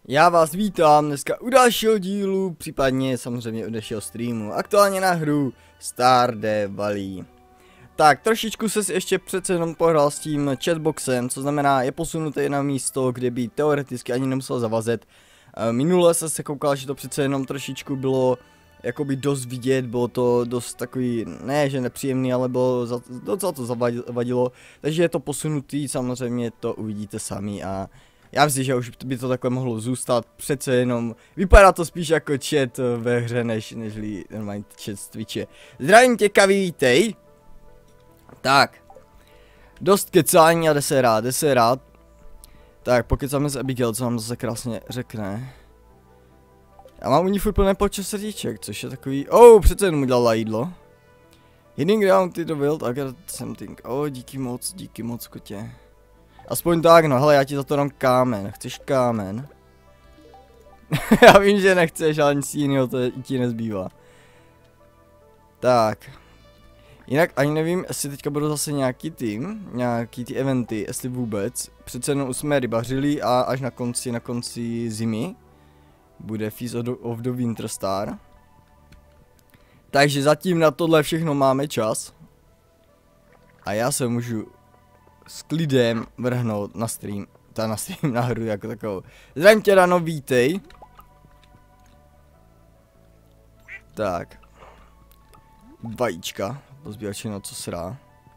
Já vás vítám dneska u dalšího dílu, případně samozřejmě u dalšího streamu. Aktuálně na hru Stardew Valley. Tak, trošičku se ještě přece jenom pohrál s tím chatboxem, co znamená, je posunutý na místo, kde by teoreticky ani nemusel zavazet. Minule jsem se koukal, že to přece jenom trošičku bylo jakoby dost vidět, bylo to dost takový, ne že nepříjemný, ale bylo docela to zavadilo. Takže je to posunutý, samozřejmě to uvidíte sami a já myslím, že už by to takhle mohlo zůstat, přece jenom vypadá to spíš jako chat ve hře, nežli normální chat z Twitche. Zdravím tě, Kavi, vítej. Tak, dost kecání a jde se rád. Tak, pokecáme s Abigail, co nám zase krásně řekne. Já mám u ní furt plné počet srdíček, což je takový, přece jenom udělala jídlo. Hitting down to the wild, I got something, díky moc, kotě. Aspoň tak, no hele, já ti za to dám kámen. Chceš kámen? Já vím, že nechceš, ale nic jiného to ti nezbývá. Tak. Jinak ani nevím, jestli teďka budou zase nějaký ty eventy, jestli vůbec. Přece jenom už jsme rybařili a až na konci zimy bude Feast of the Winter Star. Takže zatím na tohle všechno máme čas. A já se můžu s klidem vrhnout na stream, na hru jako takovou. Zdravím tě, Dano, vítej. Tak. Vajíčka, pozbírat všechno, co srá.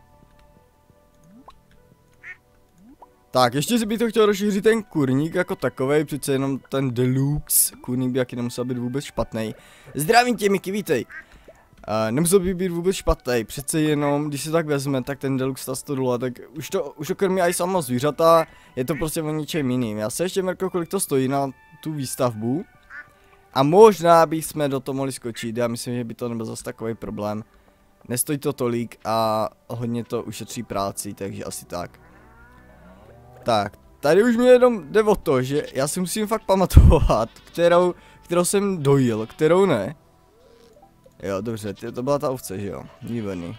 Tak, ještě si bych to chtěl rozšířit ten kurník jako takovej, přece jenom ten deluxe kurník by jaký nemusel být vůbec špatný. Zdravím tě, Miky, vítej. Nemusel by být vůbec špatný, přece jenom, když si tak vezme, tak ten deluxe ta 100 $, tak už to krmí i samo zvířata, je to prostě o ničem jiným. Já se ještě mrknu, kolik to stojí na tu výstavbu. A možná bychom do toho mohli skočit, já myslím, že by to nebyl zase takový problém. Nestojí to tolik a hodně to ušetří práci, takže asi tak. Tak, tady už mi jenom jde o to, že já si musím fakt pamatovat, kterou jsem dojil, kterou ne. Jo, dobře, to byla ta ovce, že jo? Výborný.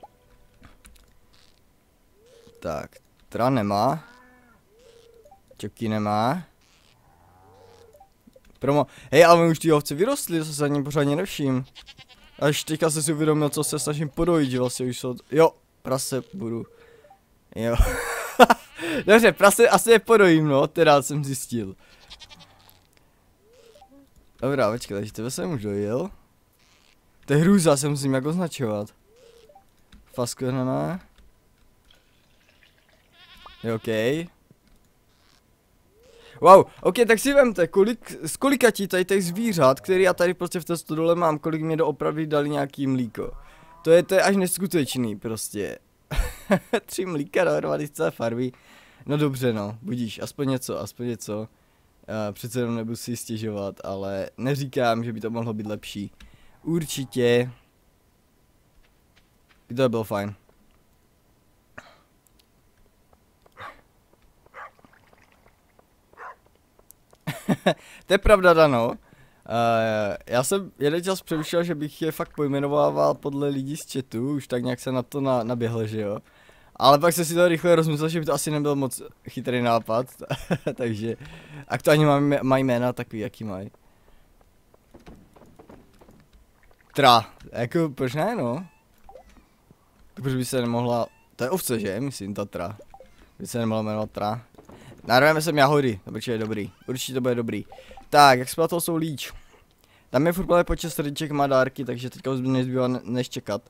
Tak, teda nemá. Čoky nemá. Hej, ale my už ty ovce vyrostly, to se za ním pořádně nevším. Až teďka se si uvědomil, co se snažím podojit, že vlastně už jsou... Jo, prase budu. Jo. Dobře, prase asi je podojím, no, teda jsem zjistil. Dobrá, počkej, takže tebe jsem už dojil. To je hrůza, se musím jak označovat. Fasku nemá. Je OK. Wow, OK, tak si vemte, z kolika ti tady těch zvířat, který já tady prostě v té stodole mám, kolik mě doopravdy dali nějaký mlíko. To je až neskutečný prostě. 3 mlíka dohromady z celé farmy. No dobře, no, budíš, aspoň něco. Přece jenom nebudu si stěžovat, ale neříkám, že by to mohlo být lepší. Určitě by to bylo fajn. To je pravda, Dano. Já jsem jeden čas přemýšlel, že bych je fakt pojmenovával podle lidí z chatu, už tak nějak se na to naběhl, že jo. Ale pak jsem si to rychle rozmyslel, že by to asi nebyl moc chytrý nápad, takže aktuálně mají jména takový, jaký mají. Jako proč ne, no? Proč by se nemohla, to je ovce, že? Myslím, Tatra. By se nemohla jmenovat Tra. Narveme sem jahody, to určitě je dobrý, určitě to bude dobrý. Tak, jak to jsou líč. Tam je furt počet srdíček, má dárky, takže teďka už nezbývá než čekat.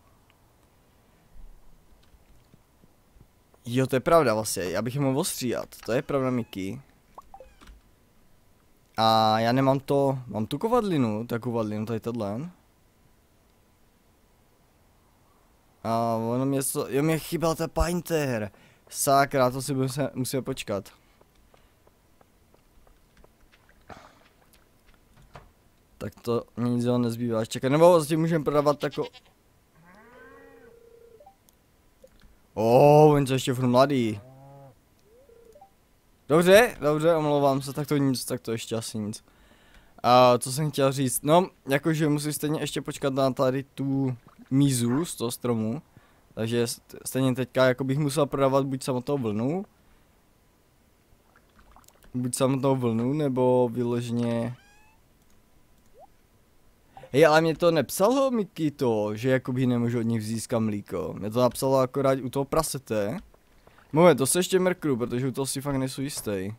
Jo, to je pravda vlastně, já bych je mohl ostříhat, to je pravda, Miky. A já nemám to, mám tu kovadlinu, tak kovadlinu, tady tohle. A ono mě mě chyběl ten painter. Sakra, to si musíme počkat. Tak to nic nezbývá čekat, nebo zatím můžeme prodávat jako... oni jsou ještě furt mladý. Dobře, omlouvám se, tak to ještě asi nic. A co jsem chtěl říct, no, jakože musím stejně ještě počkat na tady tu mízu z toho stromu. Takže stejně teďka jako bych musel prodávat buď samotnou vlnu, buď samotnou vlnu, nebo vyloženě... Hej, ale mě to nepsalo, Miky, to, že jakoby nemůžu od nich získat mlíko. Mě to napsalo akorát u toho prasete. Moment, to se ještě mrknu, protože u toho si fakt nejsou jistý.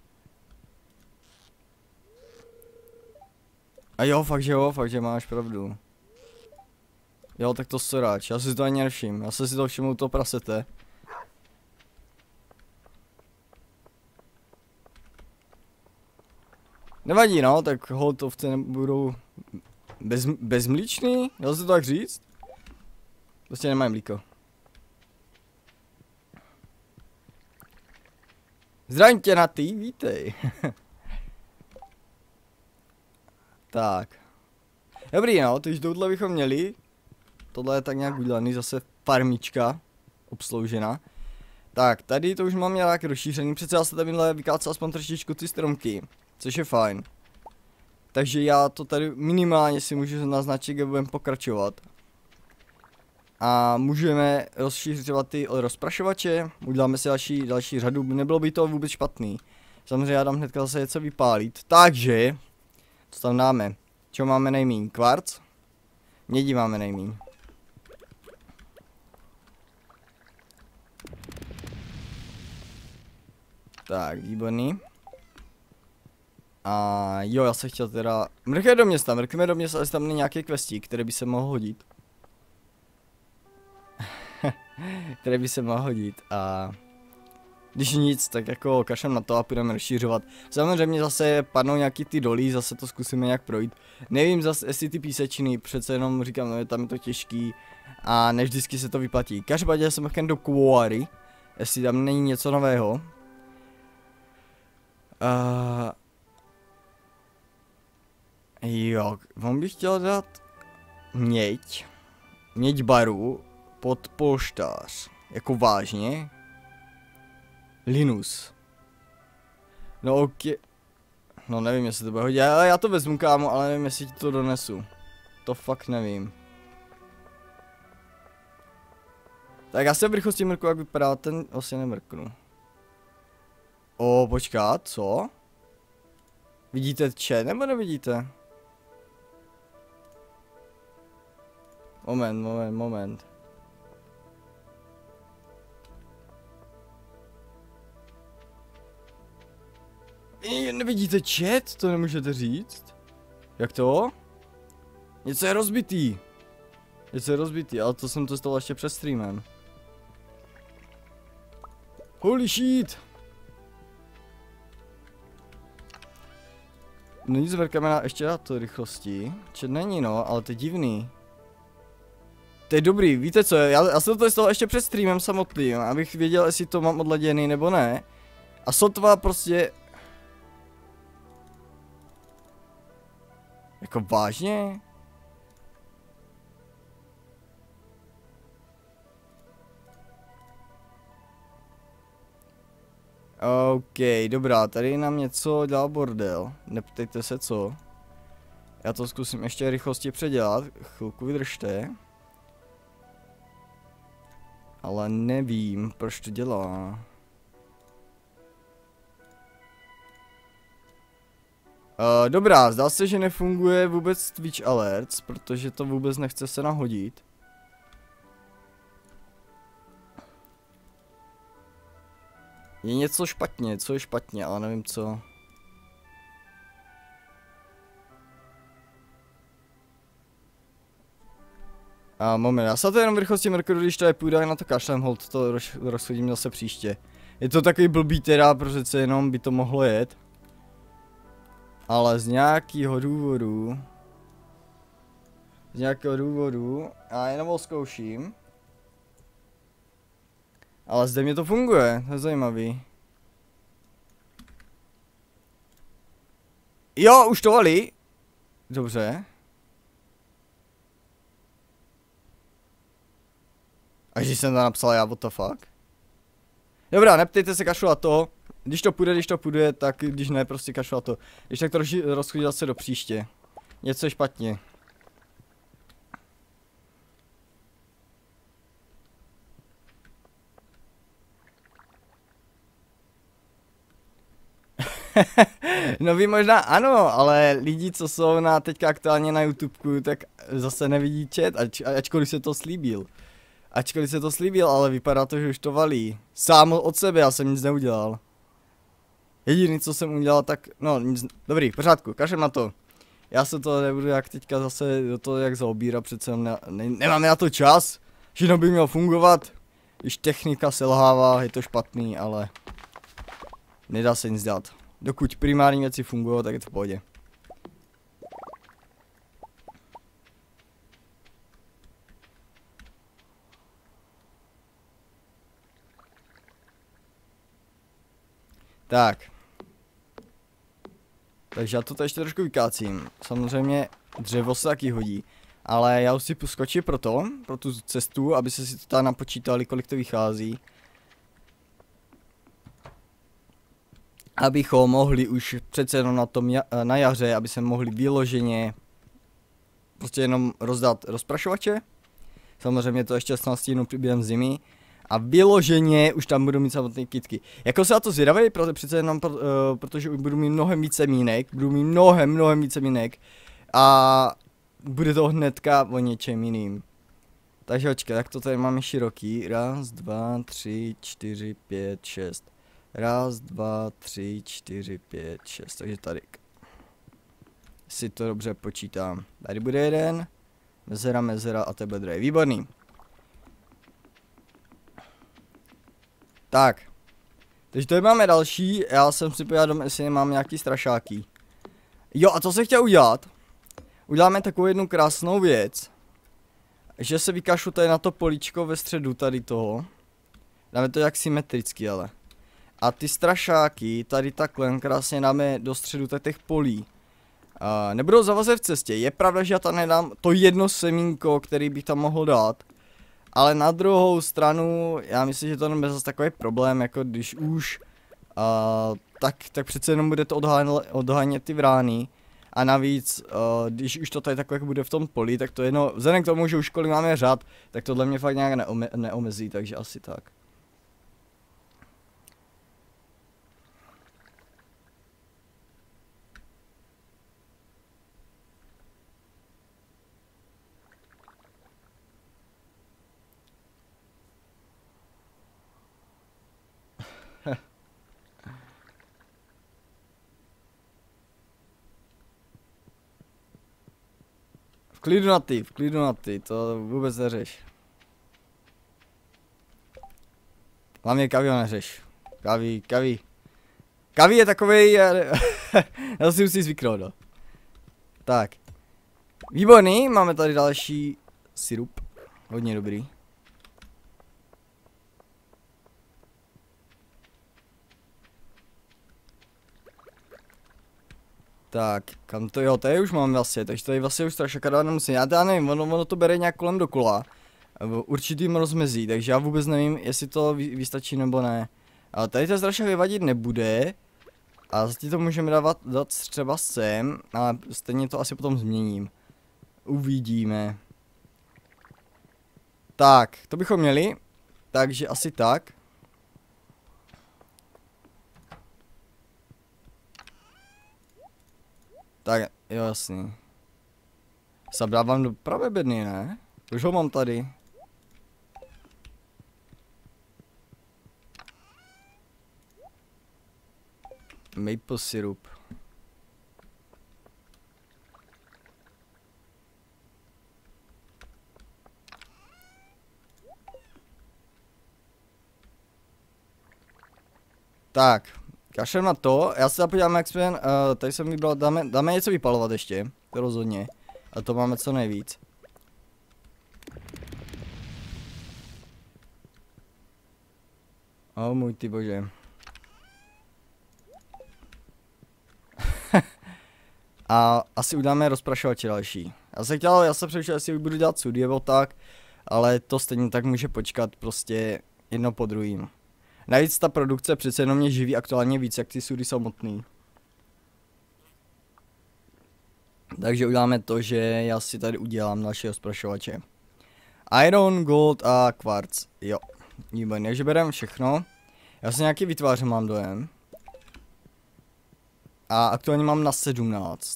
A jo, fakt, že máš pravdu. Jo, tak to soráč, já si to ani nevšim, já jsem si to všiml u toho prasete. Nevadí, no, tak holtovce budou bezmlíčný, dá se to tak říct? Prostě nemají mlíko. Zdravím tě na ty, vítej. Tak. Dobrý, no, takže tohle bychom měli. Tohle je tak nějak udělaný, zase farmička obsloužena. Tak, tady to už mám nějak rozšířený, přece já se tady vykácel aspoň trošičku ty stromky, což je fajn. Takže já to tady minimálně si můžu naznačit, kde budeme pokračovat. A můžeme rozšířovat ty rozprašovače, uděláme si další řadu, nebylo by to vůbec špatný. Samozřejmě já dám hnedka zase něco vypálit, takže, co tam dáme? Čo máme nejmíň? Kvarc? Mědi máme nejmíň. Tak, výborný. A jo, já se chtěl teda... mrkneme do města, jestli tam není nějaký questík, který by se mohl hodit. Který by se mohl hodit a... když nic, tak jako kašlem na to a půjdeme rozšířovat. Samozřejmě zase padnou nějaký ty dolí, zase to zkusíme nějak projít. Nevím zase, jestli ty písečiny, přece jenom říkám, no, tam je to těžký a než vždycky se to vyplatí. Každopádně jsem chtěl do Quarry, jestli tam není něco nového. Jo, on bych chtěl dát měď baru pod polštář, jako vážně. Linus. No ok. No nevím, jestli to bude hodit, ale já to vezmu, kámo, ale nevím, jestli ti to donesu. To fakt nevím. Tak já se v rychlosti mrknu, jak vypadá, ten vlastně nemrknu. O, počkat, co? Vidíte chat, nebo nevidíte? Moment. Nevidíte chat? To nemůžete říct? Jak to? Něco je rozbitý. Ale to jsem to stalo ještě před streamem. Holy shit! No nic, vrkáme na ještě na to rychlosti. Chat není, no, ale to je divný. To je dobrý, víte co, já jsem to stalo ještě před streamem samotným, abych věděl, jestli to mám odladěný nebo ne. A sotva prostě... Jako vážně? OK, dobrá, tady nám něco dělá bordel. Neptejte se co. Já to zkusím ještě rychlosti předělat, chvilku vydržte. Ale nevím, proč to dělá. Dobrá, zdá se, že nefunguje vůbec Twitch Alerts, protože to vůbec nechce se nahodit. Je něco špatně, co je špatně, ale nevím co. A moment, já se to jenom v rychlosti mrknu, když to je půjde, na to kašlem, hold, to rozchodím zase příště. Je to takový blbý teda, protože jenom by to mohlo jet. Ale z nějakého důvodu, a jenom ho zkouším. Ale zde mě to funguje, to je zajímavý. Jo, už to valí. Dobře. Až když jsem to napsal já, what the fuck. Dobrá, neptejte se, kašlu na to. Když to půjde, tak když ne, prostě kašlu na to. Když tak to rozchodí zase do příště. Něco je špatně. No vy možná ano, ale lidi, co jsou teďka aktuálně na YouTubeku, tak zase nevidí chat, ačkoliv se to slíbil. Ačkoliv se to slíbil, ale vypadá to, že už to valí. Sám od sebe, já jsem nic neudělal. Jediný, co jsem udělal, tak, no, nic, dobrý, v pořádku, kašem na to. Já se to nebudu jak teďka zase do toho jak zaobírat, přece nemáme na to čas. Všechno by mělo fungovat. Když technika selhává, je to špatný, ale nedá se nic dělat. Dokud primární věci fungují, tak je to v pohodě. Tak. Takže já to ještě trošku vykácím. Samozřejmě dřevo se taky hodí. Ale já už si poskočím pro tu cestu, aby se si to tam napočítali, kolik to vychází. Abychom mohli už přece jenom na jaře, aby se mohli vyloženě prostě jenom rozdat rozprašovače. Samozřejmě to ještě snad stíhnu během zimy. A vyloženě už tam budu mít samotné kytky. Jako se na to zvědavej, přece jenom protože už budu mít mnohem více mínek. Budu mít mnohem více mínek. A bude to hnedka o něčem jiným. Takže očkej, tak to tady máme široký. 1, 2, 3, 4, 5, 6. 1, 2, 3, 4, 5, 6. Takže tady. Si to dobře počítám. Tady bude jeden. Mezera a tebe druhý. Výborný. Tak. Takže tady máme další. Já jsem si podíval, jestli mám nějaký strašáky. Jo, a co jsem chtěl udělat? Uděláme takovou jednu krásnou věc. Že se vykašu tady na to políčko ve středu tady toho. Dáme to jak symetricky, ale. A ty strašáky tady takhle krásně dáme do středu těch polí. Nebudou zavazet v cestě. Je pravda, že já tam nedám to jedno semínko, který bych tam mohl dát. Ale na druhou stranu, já myslím, že to nebude zase takový problém, jako když už, tak přece jenom bude to odhánět ty vrány. A navíc, když už to tady takhle bude v tom poli, tak to jedno, vzhledem k tomu, že už kolik máme řad, tak tohle mě fakt nějak neomezí, takže asi tak. V klidu na ty, to vůbec neřeš. Hlavně Kavi ho neřeš. Kavi je takovej, já si musím zvyknout, no. Tak. Výborný, máme tady další sirup. Hodně dobrý. Tak, kam to jo, tady už mám vlastně, takže tady vlastně už strašně dát nemusím, já nevím, ono to bere nějak kolem dokola, v určitým rozmezí, takže já vůbec nevím, jestli to vystačí nebo ne. Ale tady to strašně vyvadit nebude, a zatím to můžeme dát třeba sem, ale stejně to asi potom změním. Uvidíme. Tak, to bychom měli, takže asi tak. Tak, jo, jasný. Zabrávám do pravé bedny, ne? Už ho mám tady. Maple syrup. Tak, kašlem na to, já se podívám, jak jsme, tady jsem vybral, dáme něco vypalovat ještě, to rozhodně, a to máme co nejvíc. O můj ty bože. A asi uděláme rozprašovače další. Já se přemýšlel, jestli budu dělat sudie nebo tak, ale to stejně tak může počkat prostě jedno po druhým. Navíc ta produkce přece jenom mě živí aktuálně víc, jak ty sudy samotný. Takže uděláme to, že já si tady udělám další rozprašovače. Iron, gold a quartz, jo. Výborně, takže bereme všechno. Já se nějaký vytvářím, mám dojem. A aktuálně mám na 17.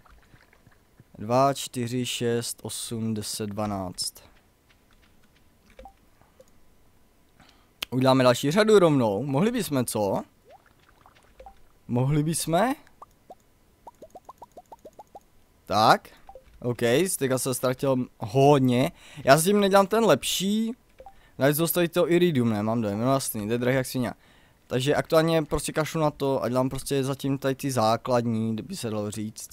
2, 4, 6, 8, 10, 12. Uděláme další řadu rovnou. Mohli bychom, co? Mohli bychom? Tak. OK, teďka se ztratil hodně. Já s tím nedělám ten lepší. Navíc dostaví to iridium, ne? Mám dojem, no jasný, to je drahý jak svině. Takže aktuálně prostě kašlu na to a dělám prostě zatím tady ty základní, by se dalo říct.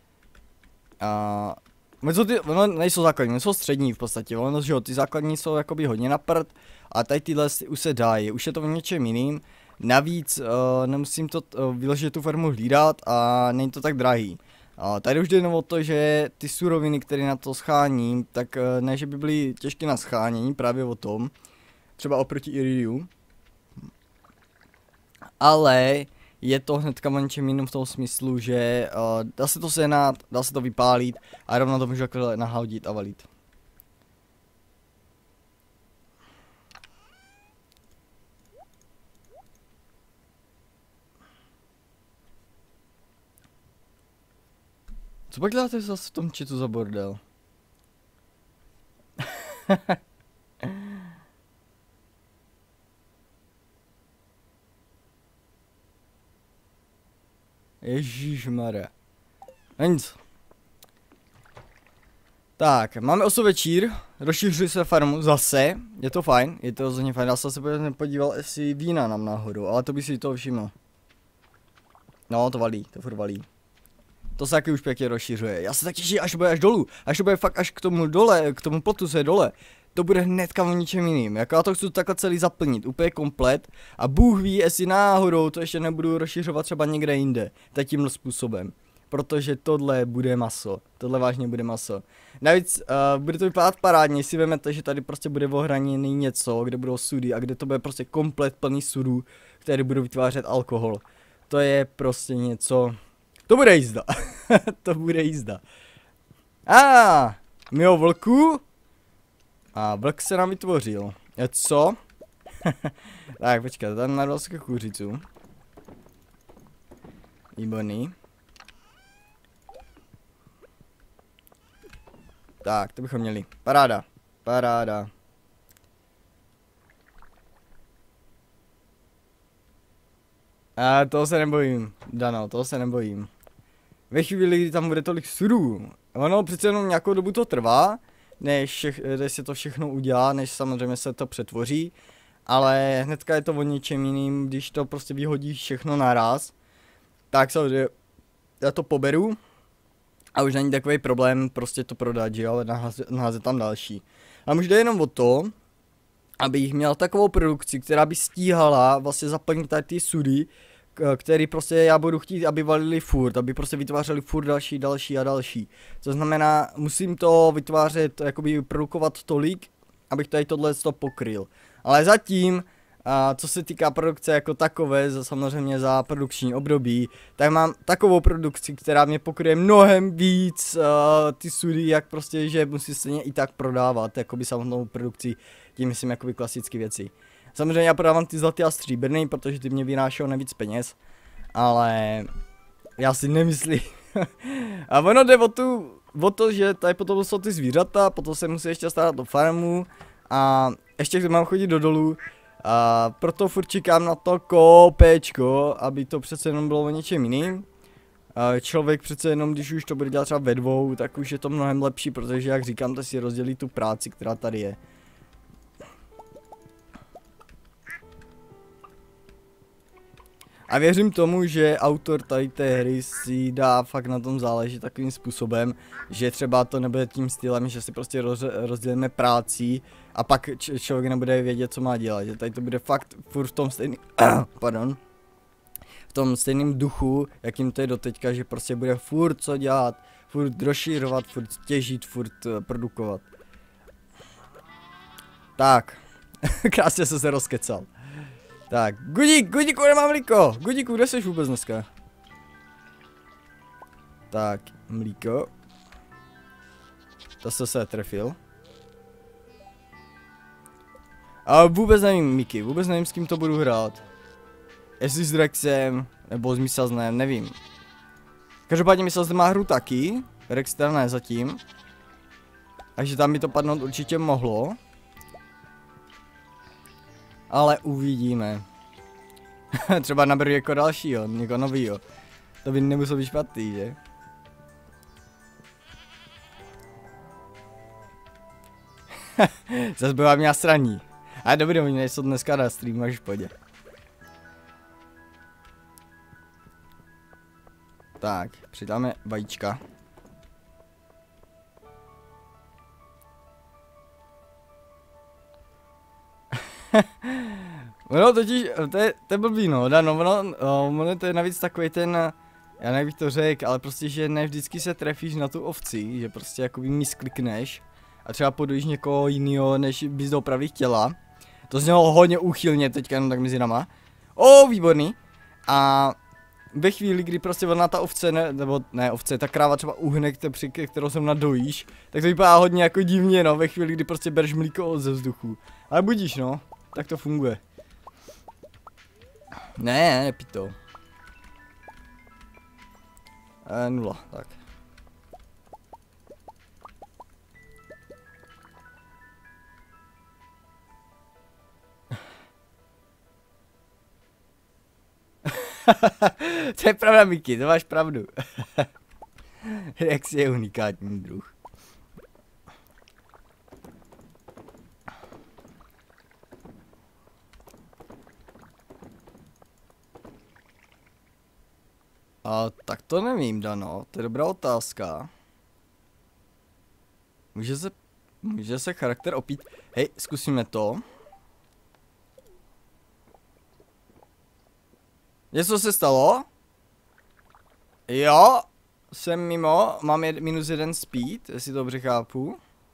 Ono nejsou základní, oni jsou střední v podstatě, ono, že jo, ty základní jsou jakoby hodně na prd. A tady tyhle už se dají, už je to v něčem jiným. Navíc nemusím to vyložit tu farmu hlídat a není to tak drahý. Tady už jde jenom o to, že ty suroviny, které na to scháním, tak ne, že by byly těžké na schánění, právě o tom. Třeba oproti iridiu. Ale je to hnedka o něčem jiném v tom smyslu, že dá se to sehnat, dá se to vypálit a rovnou to můžu takhle nahodit a valit. Co pak děláte zase v tom chatu za bordel? Ježišmarja. Nic. Tak, máme 8 večír, rozšířuji se farmu zase, je to fajn, je to rozhodně fajn, já jsem se podíval, jestli vína nám nahoru, ale to by si toho všiml. No, to valí, to furt valí. To se taky už pěkně rozšiřuje, já se tak těším, až bude až dolů, až to bude fakt až k tomu dole, k tomu plotu se dole. To bude hnedka o ničem jiným, jako já to chci takhle celý zaplnit, úplně komplet. A Bůh ví, jestli náhodou to ještě nebudu rozšiřovat třeba někde jinde, tímhle způsobem. Protože tohle bude maso, tohle vážně bude maso. Navíc bude to vypadat parádně, si vezmete, že tady prostě bude ohraněný něco, kde budou sudy a kde to bude prostě komplet plný sudů, které budou vytvářet alkohol. To je prostě něco, to bude jízda, to bude jízda. Mio vlku. A vlk se nám vytvořil. Co? Tak, počkat, tam na další kuřicu. Výborný. Tak, to bychom měli. Paráda. Paráda. Toho se nebojím. Dano, toho se nebojím. Ve chvíli, kdy tam bude tolik sudů. Ono přece jenom nějakou dobu to trvá. Než se to všechno udělá, než samozřejmě se to přetvoří. Ale hnedka je to o něčem jiným, když to prostě vyhodíš všechno naraz. Tak samozřejmě já to poberu. A už není takový problém prostě to prodat, že jo, ale naházet tam další. A už jde jenom o to, abych měl takovou produkci, která by stíhala vlastně zaplnit tady ty sudy, který prostě já budu chtít, aby valili furt, aby prostě vytvářeli furt další a další. To znamená, musím to vytvářet, jakoby produkovat tolik, abych tady tohle pokryl. Ale zatím, co se týká produkce jako takové, samozřejmě za produkční období, tak mám takovou produkci, která mě pokryje mnohem víc ty sudy, jak prostě, že musí stejně i tak prodávat, jakoby samotnou produkci, tím myslím jakoby klasické věci. Samozřejmě já prodávám ty zlatý a stříbrný, protože ty mě vynášejí nejvíc peněz, ale já si nemyslím. A ono jde o to, že tady potom jsou ty zvířata, potom se musí ještě starat o farmu a ještě když mám chodit do dolů. A proto furt čekám na to kopečko, aby to přece jenom bylo o něčem jiným. Člověk přece jenom, když už to bude dělat třeba ve dvou, tak už je to mnohem lepší, protože jak říkám, to si rozdělí tu práci, která tady je. A věřím tomu, že autor tady té hry si dá fakt na tom záležet takovým způsobem, že třeba to nebude tím stylem, že si prostě rozdělíme práci a pak člověk nebude vědět, co má dělat. Že tady to bude fakt furt v tom stejným, v tom stejném duchu, jakým to je doteďka, že prostě bude furt co dělat, furt rozšířovat, furt těžit, furt produkovat. Tak, krásně jsem se rozkecal. Tak, Gudíku, nemám mlíko. Gudíku, kde jsi vůbec dneska? Tak, mlíko. To se trefil. A vůbec nevím, Miky, vůbec nevím, s kým to budu hrát. Jestli s Rexem, nebo s Misaznem, nevím. Každopádně myslel, že má hru taky. Rexter ne zatím. Takže tam by to padnout určitě mohlo. Ale uvidíme. Třeba naberu jako dalšího, někoho novýho. To by nemuselo být špatný, že? Zase byla mě sraní. Ale dobrý, oni nejsou dneska na streamu, až v pohodě. Tak, přidáme vajíčka. No totiž, to je blbý no, ono to je navíc takový ten, já nevím, to řekl, ale prostě, že ne vždycky se trefíš na tu ovci, že prostě jakoby misklikneš a třeba podojíš někoho jiného, než bys doopravdy chtěla. To znělo hodně úchylně teďka jenom tak mezi náma. Výborný. A ve chvíli, kdy prostě ona ta ovce, nebo ne ovce, ta kráva třeba uhne, kterou jsem nadojíš, tak to vypadá hodně jako divně no, ve chvíli, kdy prostě bereš mlíko ze vzduchu. Ale budíš no, tak to funguje. Ne, nepí to. 0, tak. To je pravda, Miky, to máš pravdu. Rex je unikátní druh. Tak to nevím, Dano, to je dobrá otázka. Může se charakter opít. Hej, zkusíme to. Něco se stalo? Jo, jsem mimo, mám -1 speed, jestli to dobře chápu.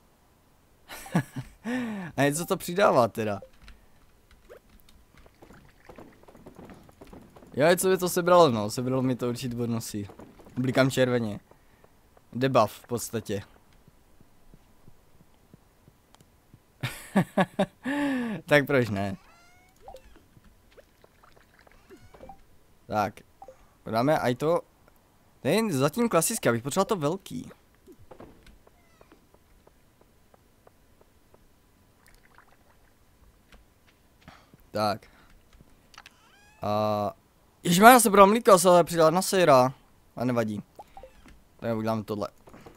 A něco to přidává teda. Jo, co by to sebralo, no, sebralo mi to určitě bonusy. Blikám červeně. Debuff v podstatě. Tak proč ne? Tak. Dáme aj to. To je zatím klasické, abych potřeboval to velký. Tak. Ježišmarja, se budou mlíko, se ale přidat na sejra. A nevadí. Tak uděláme tohle.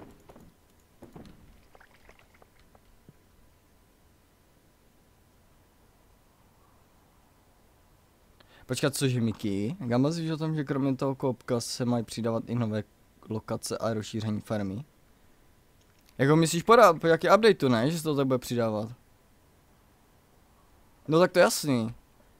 Počkat, cože Miky? Gamba víš o tom, že kromě toho koupka se mají přidávat i nové lokace a rozšíření farmy? Jako myslíš po jaký updateu, ne? Že se to tak bude přidávat? No tak to je jasný.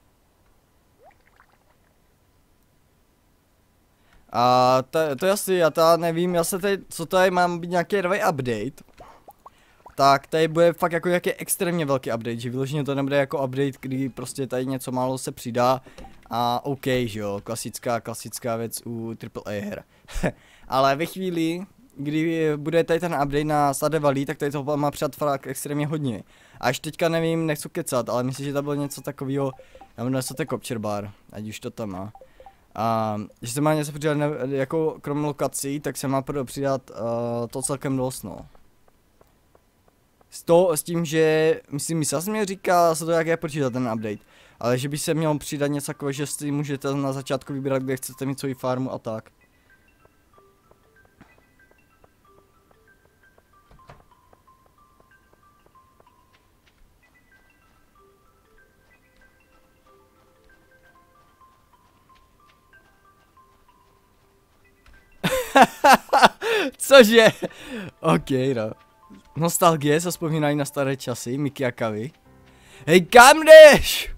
To je jasný, já to nevím, já se tady, co tady mám být nějaký nový update. Tak tady bude fakt jako nějaký extrémně velký update, že vyloženě to nebude jako update, kdy prostě tady něco málo se přidá a OK, že jo, klasická věc u AAA her. Ale ve chvíli, kdy bude tady ten update na Stardew Valley, tak tady toho má přidat fakt extrémně hodně. A až teďka nevím, nechci kecat, ale myslím, že to bylo něco takového, já jmenuji se to Capture Bar, ať už to tam má. A že se má něco přidat jako krom lokací, tak se má přidat to celkem dost, no. S tím, že myslím, jsem mě říká, se to jak je počítat ten update. Ale že by se měl přidat něco takové, že si můžete na začátku vybírat, kde chcete mít svoji farmu a tak. Cože? OK, no. Nostalgie, se vzpomínají na staré časy, Miky a Kavy. Hej, kam jdeš?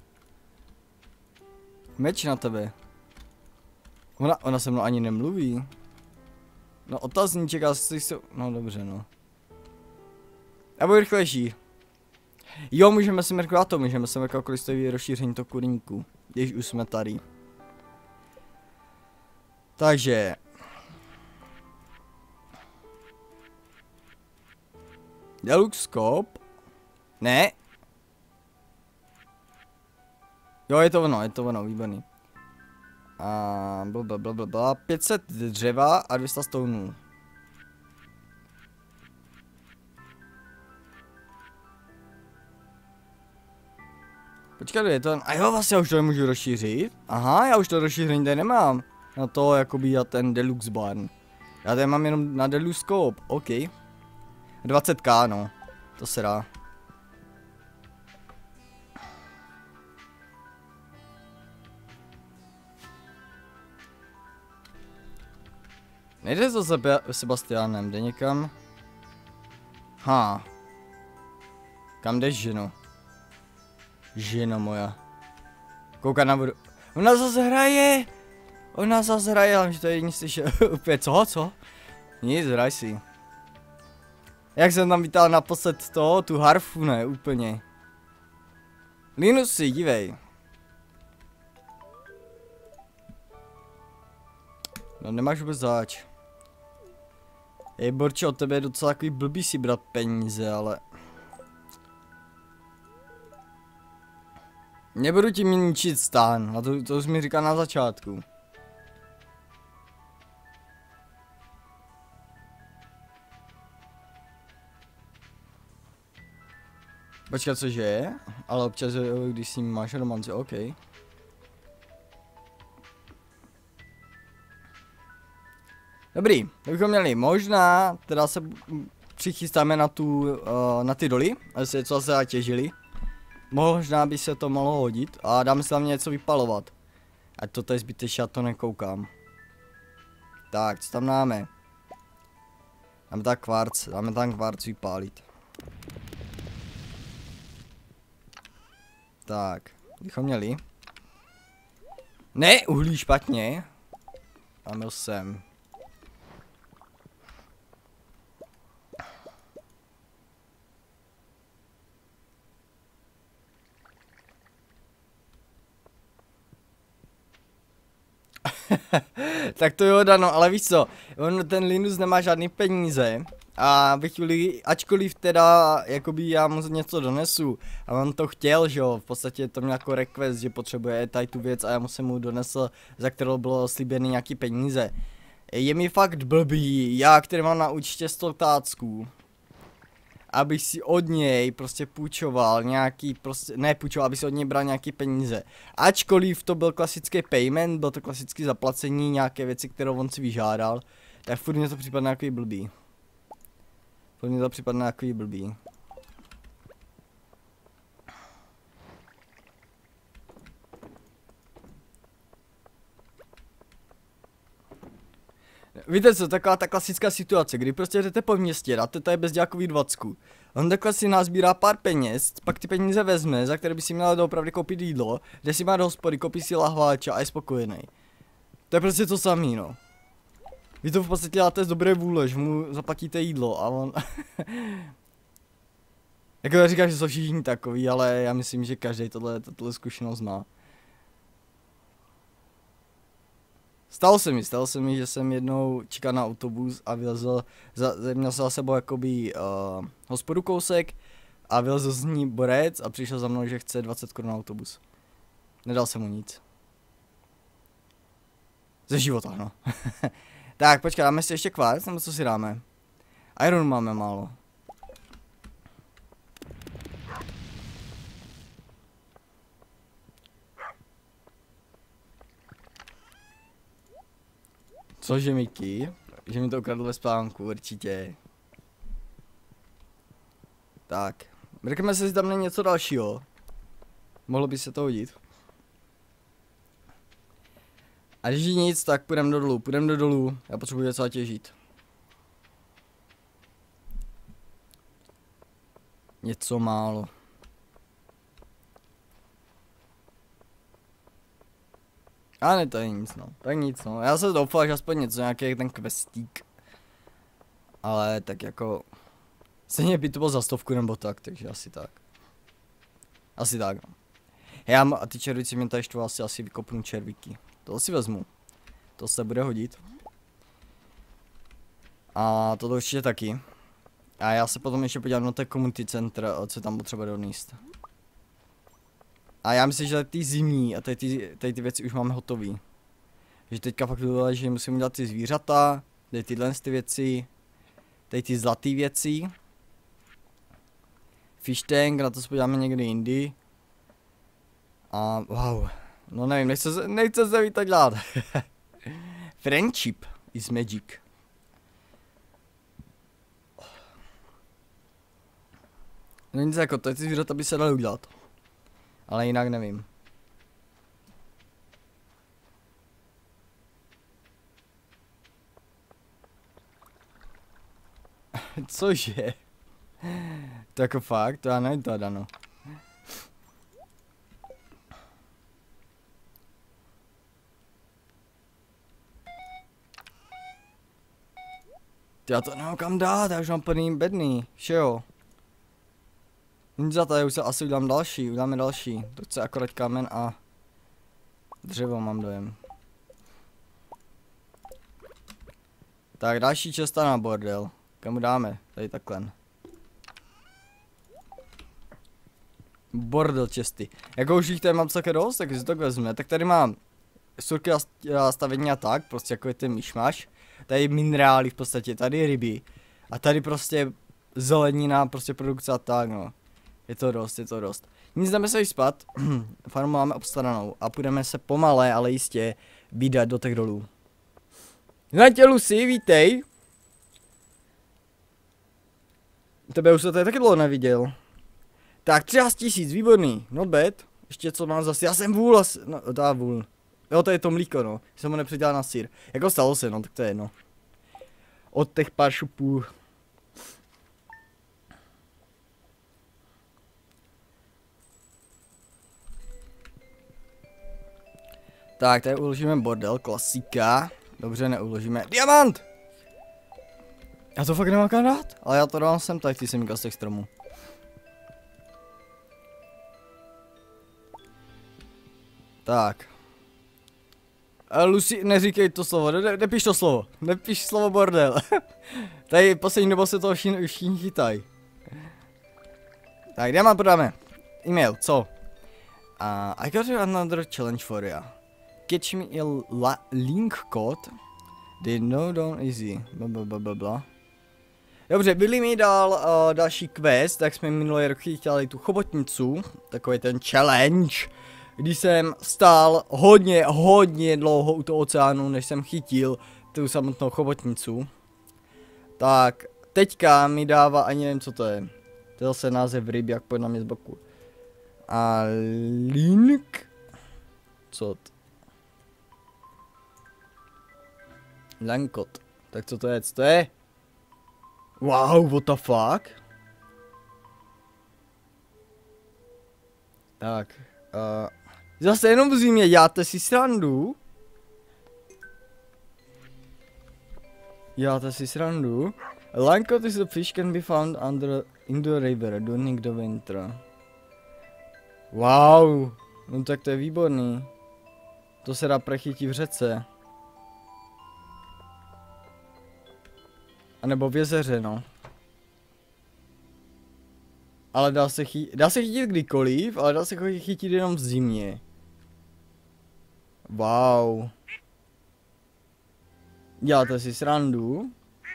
Meč na tebe. Ona se mnou ani nemluví. No otazníček, asi se... No dobře, no. Já budu rychlejší. Jo, můžeme si mrkovat to, můžeme si mrkovat, kolik stojí rozšíření toho kurníku. Když už jsme tady. Takže... Deluxe scope? Ne. Jo, je to ono, výborný. A blablabla, 500 dřeva a 200 stounů. Počkat, je to... A jo, vlastně já už to nemůžu rozšířit. Aha, já už to rozšíření tady nemám. Na to, jakoby já ten deluxe barn. Já tady mám jenom na deluxe scope, OK. 20k, no. To se dá. Nejde to za Sebastianem, jde někam? Kam jdeš, ženo? Ženo moja. Kouká na vodu. Ona zase hraje! Ona zase hraje, ale že to je jediný slyšel. Úplně co? Nic, hraj si. Jak jsem tam vytáhl naposled to, tu harfu, ne, úplně. Linusy, dívej. No nemáš vůbec zač. Borče, od tebe je docela takový blbý si brát peníze, ale... Nebudu ti ničit stán, a to už mi říká na začátku. Počkat, cože je? Ale občas, když s ním máš romance, OK. Dobrý, to bychom měli. Možná, teda se přichystáme na ty doly, aby se něco zase těžili. Možná by se to mohlo hodit a dáme si tam něco vypalovat. Ať to tady zbytečně, já to nekoukám. Tak, co tam dáme? Dáme tam kvarc vypálit. Tak, bychom měli. Ne, uhlí špatně. Dáme sem. Tak to jo, Dano, ale víš co, ten Linus nemá žádný peníze a ve chvíli, ačkoliv teda, jakoby já mu něco donesu a on to chtěl, že jo, v podstatě to měl jako request, že potřebuje tady tu věc a já mu jsem mu donesl, za kterou bylo slíbený nějaký peníze. Je mi fakt blbý, já, který mám na účtě 100 tácků, abych si od něj prostě půjčoval nějaký, prostě, ne půjčoval, abych si od něj bral nějaký peníze. Ačkoliv to byl klasický payment, byl to klasický zaplacení, nějaké věci, kterou on si vyžádal, tak furt mě to připadne jako blbý. Víte co, taková ta klasická situace, kdy prostě jdete po městě, dáte tady bezdělákový 20. On takhle si nazbírá pár peněz, pak ty peníze vezme, za které by si měla doopravdy koupit jídlo, jde si má do hospody, koupí si lahváče a je spokojený. To je prostě to samý, no. Vy to v podstatě děláte z dobré vůle, že mu zaplatíte jídlo a on... Jako já říkám, že jsou všichni takový, ale já myslím, že každý tohle zkušenost má. Stalo se mi, že jsem jednou čekal na autobus a vylezl, měl jsem za sebou jakoby hospodu kousek a vylezl z ní borec a přišel za mnou, že chce 20 Kč na autobus. Nedal jsem mu nic. Ze života, no. Tak, počkej, dáme si ještě kvarc, nebo co si dáme? Iron máme málo. Cože, Miky? Že mi to ukradl ve spánku, určitě. Tak. Mrkneme se, jestli tam není něco dalšího. Mohlo by se to hodit. A když nic, tak půjdeme do dolů. Já potřebuji něco zatěžit. Něco málo. A ne, to je nic, no. To je nic, no. Já se doufal, že aspoň něco, nějaký ten questík. Ale tak jako... Stejně by to bylo za 100 nebo tak, takže asi tak. Asi tak, no. A ty červíci mě tady štvou, asi vykopnu červíky. To si vezmu. To se bude hodit. A to určitě taky. A já se potom ještě podívám na té community center, co tam potřeba donést. A já myslím, že ty zimní a tady ty věci už máme hotový. Že teďka fakt vypadá, že musím udělat ty zvířata, tady tyhle ty věci, tady ty zlatý věci. Fish tank, na to se podíváme někdy jindy. A wow, no nevím, nechce se víc tak dělat. Friendship is magic. No nic jako, ty zvířata by se daly udělat. Ale jinak nevím. Cože? To jako fakt, to já nevím to dano. Já to nemám kam dát, já už mám plný bedný, že jo? Nic za to, já už se asi uděláme další. To chce akorát kámen a dřevo, mám dojem. Tak další cesta na bordel. Kam dáme? Tady takhle. Bordel česty. Jako už jich tady mám celkem dost, tak si to vezme. Tak tady mám surky a stavení a tak, prostě jako je ten myšmaš. Tady minerály v podstatě, tady ryby. A tady prostě zelenina, prostě produkce a tak no. Je to dost. Nic, jdeme se spát. Farmu máme obstaranou a půjdeme se pomalé, ale jistě vydat do těch dolů. Znajte Lucy, vítej. Tebe už se tady taky dlouho neviděl. Tak 13 000, výborný, not bad. Ještě co mám zase, já jsem vůl asi, no dá vůl. Jo, to je to mlíko no, jsem ho nepředělal na sýr. Jako stalo se no, tak to je jedno. Od těch pár šupů. Tak, tady uložíme bordel, klasika. Dobře, neuložíme. Diamant! Já to fakt nemám kam dát, ale já to dám sem, tak ty semínka z těch stromů. Tak. Lucy, neříkej to slovo, nepiš to slovo. Nepiš slovo bordel. Tady poslední dobou se toho všichni chytají. Tak, diamant prodáme. E-mail, co? I got another challenge for you. Catch me a link code. They know down easy. Blablabla. Dobře, Billy mi dal další quest, tak jsme minulý rok chtěli tu chobotnicu. Takový ten challenge. Když jsem stál hodně dlouho u toho oceánu, než jsem chytil tu samotnou chobotnicu. Tak, teďka mi dává, ani nevím co to je. To je zase název ryb, jak pojď na mě z boku. A link? Co to? Lankot. Tak co to je? Co to je? Wow, what the fuck? Tak. Zase jenom v zimě, děláte si srandu? Děláte si srandu? Lankot is a fish can be found in the river during the winter. Wow, no tak to je výborný. To se dá prechytit v řece. A nebo v jezeře, no. Ale dá se chytit kdykoliv, ale dá se chytit jenom v zimě. Wow. Děláte si srandu?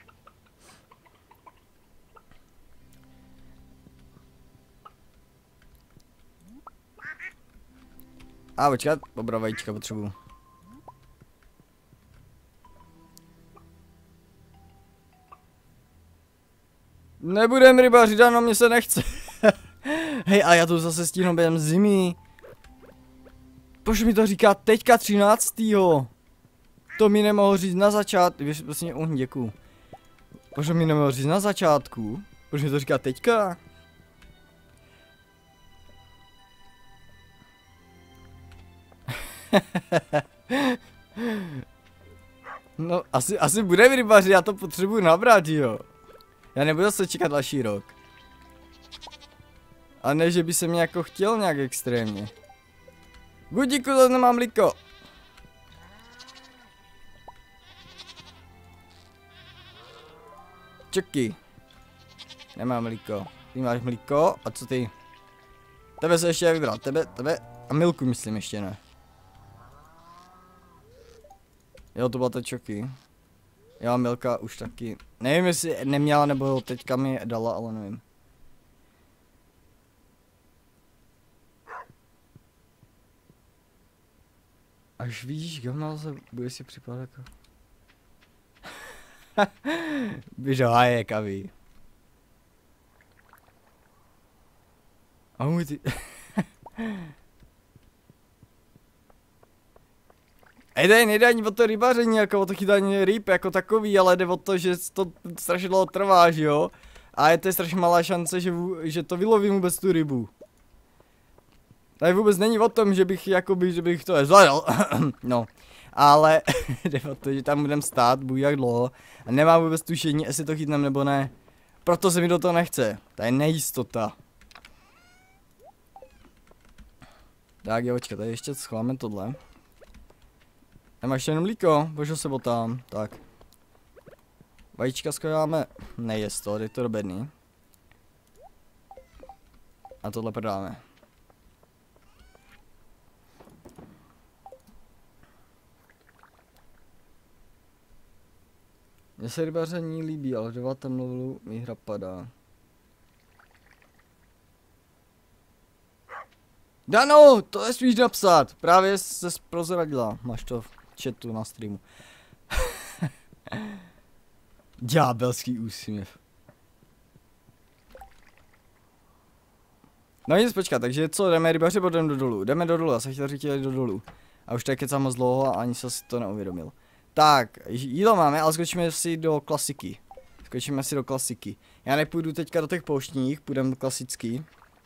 A počkat, dobrá vajíčka potřebuju. Nebudem rybařit, ano, mě se nechce. Hej, a já tu zase stíhnu během zimy. Proč mi to říká teďka 13. To mi nemohl říct na začátku. Víš, vlastně, děkuju. Proč mi nemohl říct na začátku? Proč mi to říká teďka? No, asi budeme rybaři, já to potřebuji nabrat, jo. Já nebudu se čekat další rok. A ne, že by se mě jako chtěl nějak extrémně. Budíku, to nemám mlíko. Čeky. Nemám mlíko. Ty máš mlíko, a co ty? Tebe se ještě vybral, tebe a Milku myslím ještě ne. Jo, to byla ta čoky. Jo, Milka už taky. Nevím, jestli neměla, nebo teďka mi dala, ale nevím. Až vidíš Gamnalze, bude si připadat jako... Běž do háje, kaví. Ahoj ty... Ej, nejde ani o to rybaření, jako o to chytání ryb jako takový, ale jde o to, že to strašně dlouho trvá, že jo? A je to strašně malá šance, že to vylovím vůbec tu rybu. Tady vůbec není o tom, že bych jakoby, že bych to zvládal. No, ale jde o to, že tam budem stát, buď jak dlouho. A nemám vůbec tušení, jestli to chytnem nebo ne. Proto se mi do toho nechce. To je nejistota. Tak jo, počkej, tady ještě schováme tohle. Nemáš jenom mlíko, božo se tam, tak. Vajíčka schováme, nejest to, je to do bedny. A tohle prodáme. Mně se rybaření líbí, ale v 9. levelu mi hra padá. Dano, to je smíš napsat, právě se prozradila, máš to v chatu na streamu. Ďábelský úsměv. No nic, počkat, takže co, jdeme rybaři, nebo jdeme do dolů? Jdeme do dolů, já jsem chtěl říct do dolů. A už tak kecám moc dlouho a ani jsem si to neuvědomil. Tak, jídlo máme, ale skočíme si do klasiky. Skočíme si do klasiky. Já nepůjdu teďka do těch pouštních, půjdeme klasický.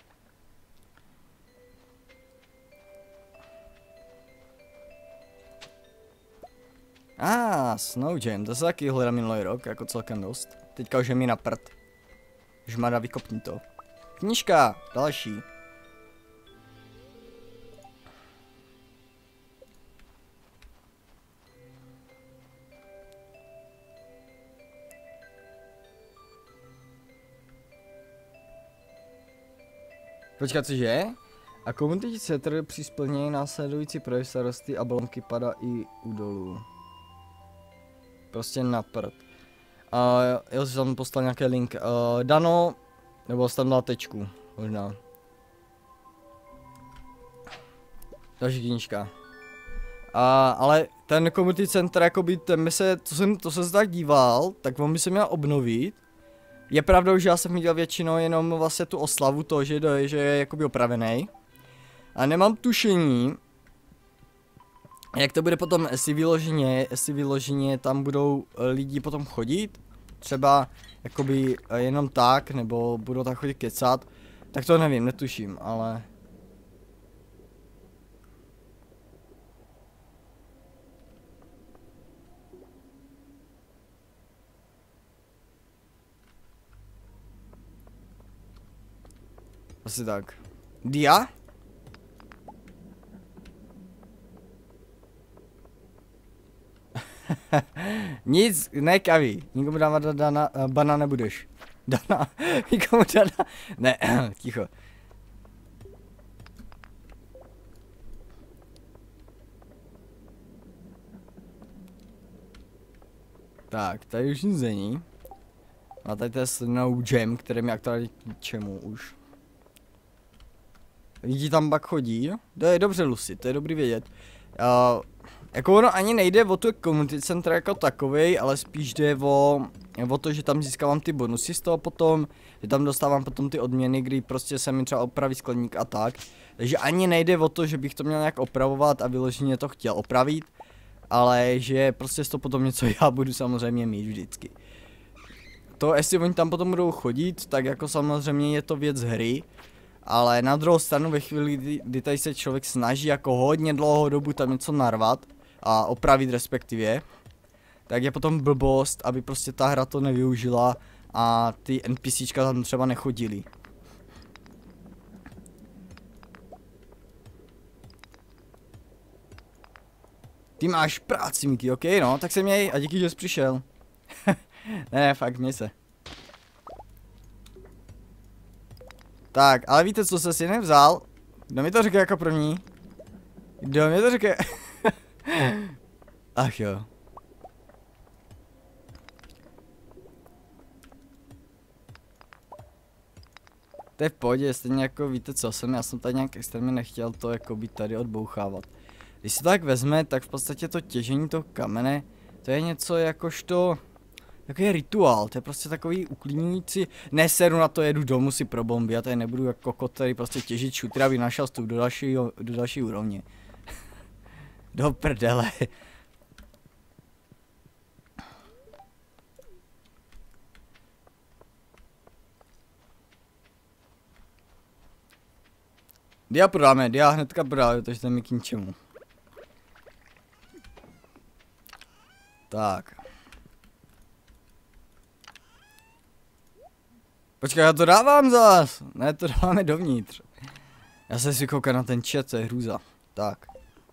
Snow Jam, to se taky hledám minulý rok, jako celkem dost. Teďka už je mi na prd. Žmada, vykopni to. Knížka, další. Počkat, cože? A Community Center při splnění následující projev starosty a balonky padá i u dolů. Prostě na prd. Jo, jsem tam poslal nějaký link. Dano, nebo jsem tam dal tečku, možná. Další knížka. Ale ten Community Center, jakoby, to jsem se tak díval, tak on by se měl obnovit. Je pravdou, že já jsem viděl většinou jenom vlastně tu oslavu, to, že je jakoby opravený. A nemám tušení, jak to bude potom, jestli vyloženě tam budou lidi potom chodit. Třeba jakoby jenom tak, nebo budou tak chodit kecat. Tak to nevím, netuším, ale... Asi tak. Dia? Nic, ne kaví. Nikomu dávat bana nebudeš. Dana, nikomu dana. Ne, ticho. Tak, tady už nic není. A tady to je Snow Jam, který mi aktuálně k čemu už. Lidi tam pak chodí, to je dobře Lucy, to je dobrý vědět. Jako ono ani nejde o tu community center jako takovej, ale spíš jde o to, že tam získávám ty bonusy z toho potom, že tam dostávám potom ty odměny, kdy prostě se mi třeba opraví skleník a tak. Takže ani nejde o to, že bych to měl nějak opravovat a vyloženě to chtěl opravit, ale že prostě z toho potom něco já budu samozřejmě mít vždycky. To, jestli oni tam potom budou chodit, tak jako samozřejmě je to věc hry. Ale na druhou stranu ve chvíli, kdy tady se člověk snaží jako hodně dlouhou dobu tam něco narvat a opravit respektive, tak je potom blbost, aby prostě ta hra to nevyužila a ty NPCčka tam třeba nechodili. Ty máš práci, Miky, ok, no, tak se měj a díky, že jsi přišel. ne, fakt, měj se. Tak, ale víte, co jsi si nevzal? Kdo mi to řekl jako první? Kdo mi to řekl? Ach jo. To je v pohodě, stejně jako víte co jsem, já jsem tady nějak extrémně nechtěl to jako být tady odbouchávat. Když se to tak vezme, tak v podstatě to těžení toho kamene, to je něco jakožto, jako je rituál, to je prostě takový uklidňující, neseru na to, jedu domů si pro bomby, já tady nebudu jako kokot tady prostě těžit šutry, aby našel vstup do další úrovně. Do prdele. Dia prodáme, dia hnedka prodáme, takže to je mi k ničemu. Tak. Počkej, já to dávám zas. Ne, to dáváme dovnitř. Já se si koukám na ten chat, to je hrůza. Tak.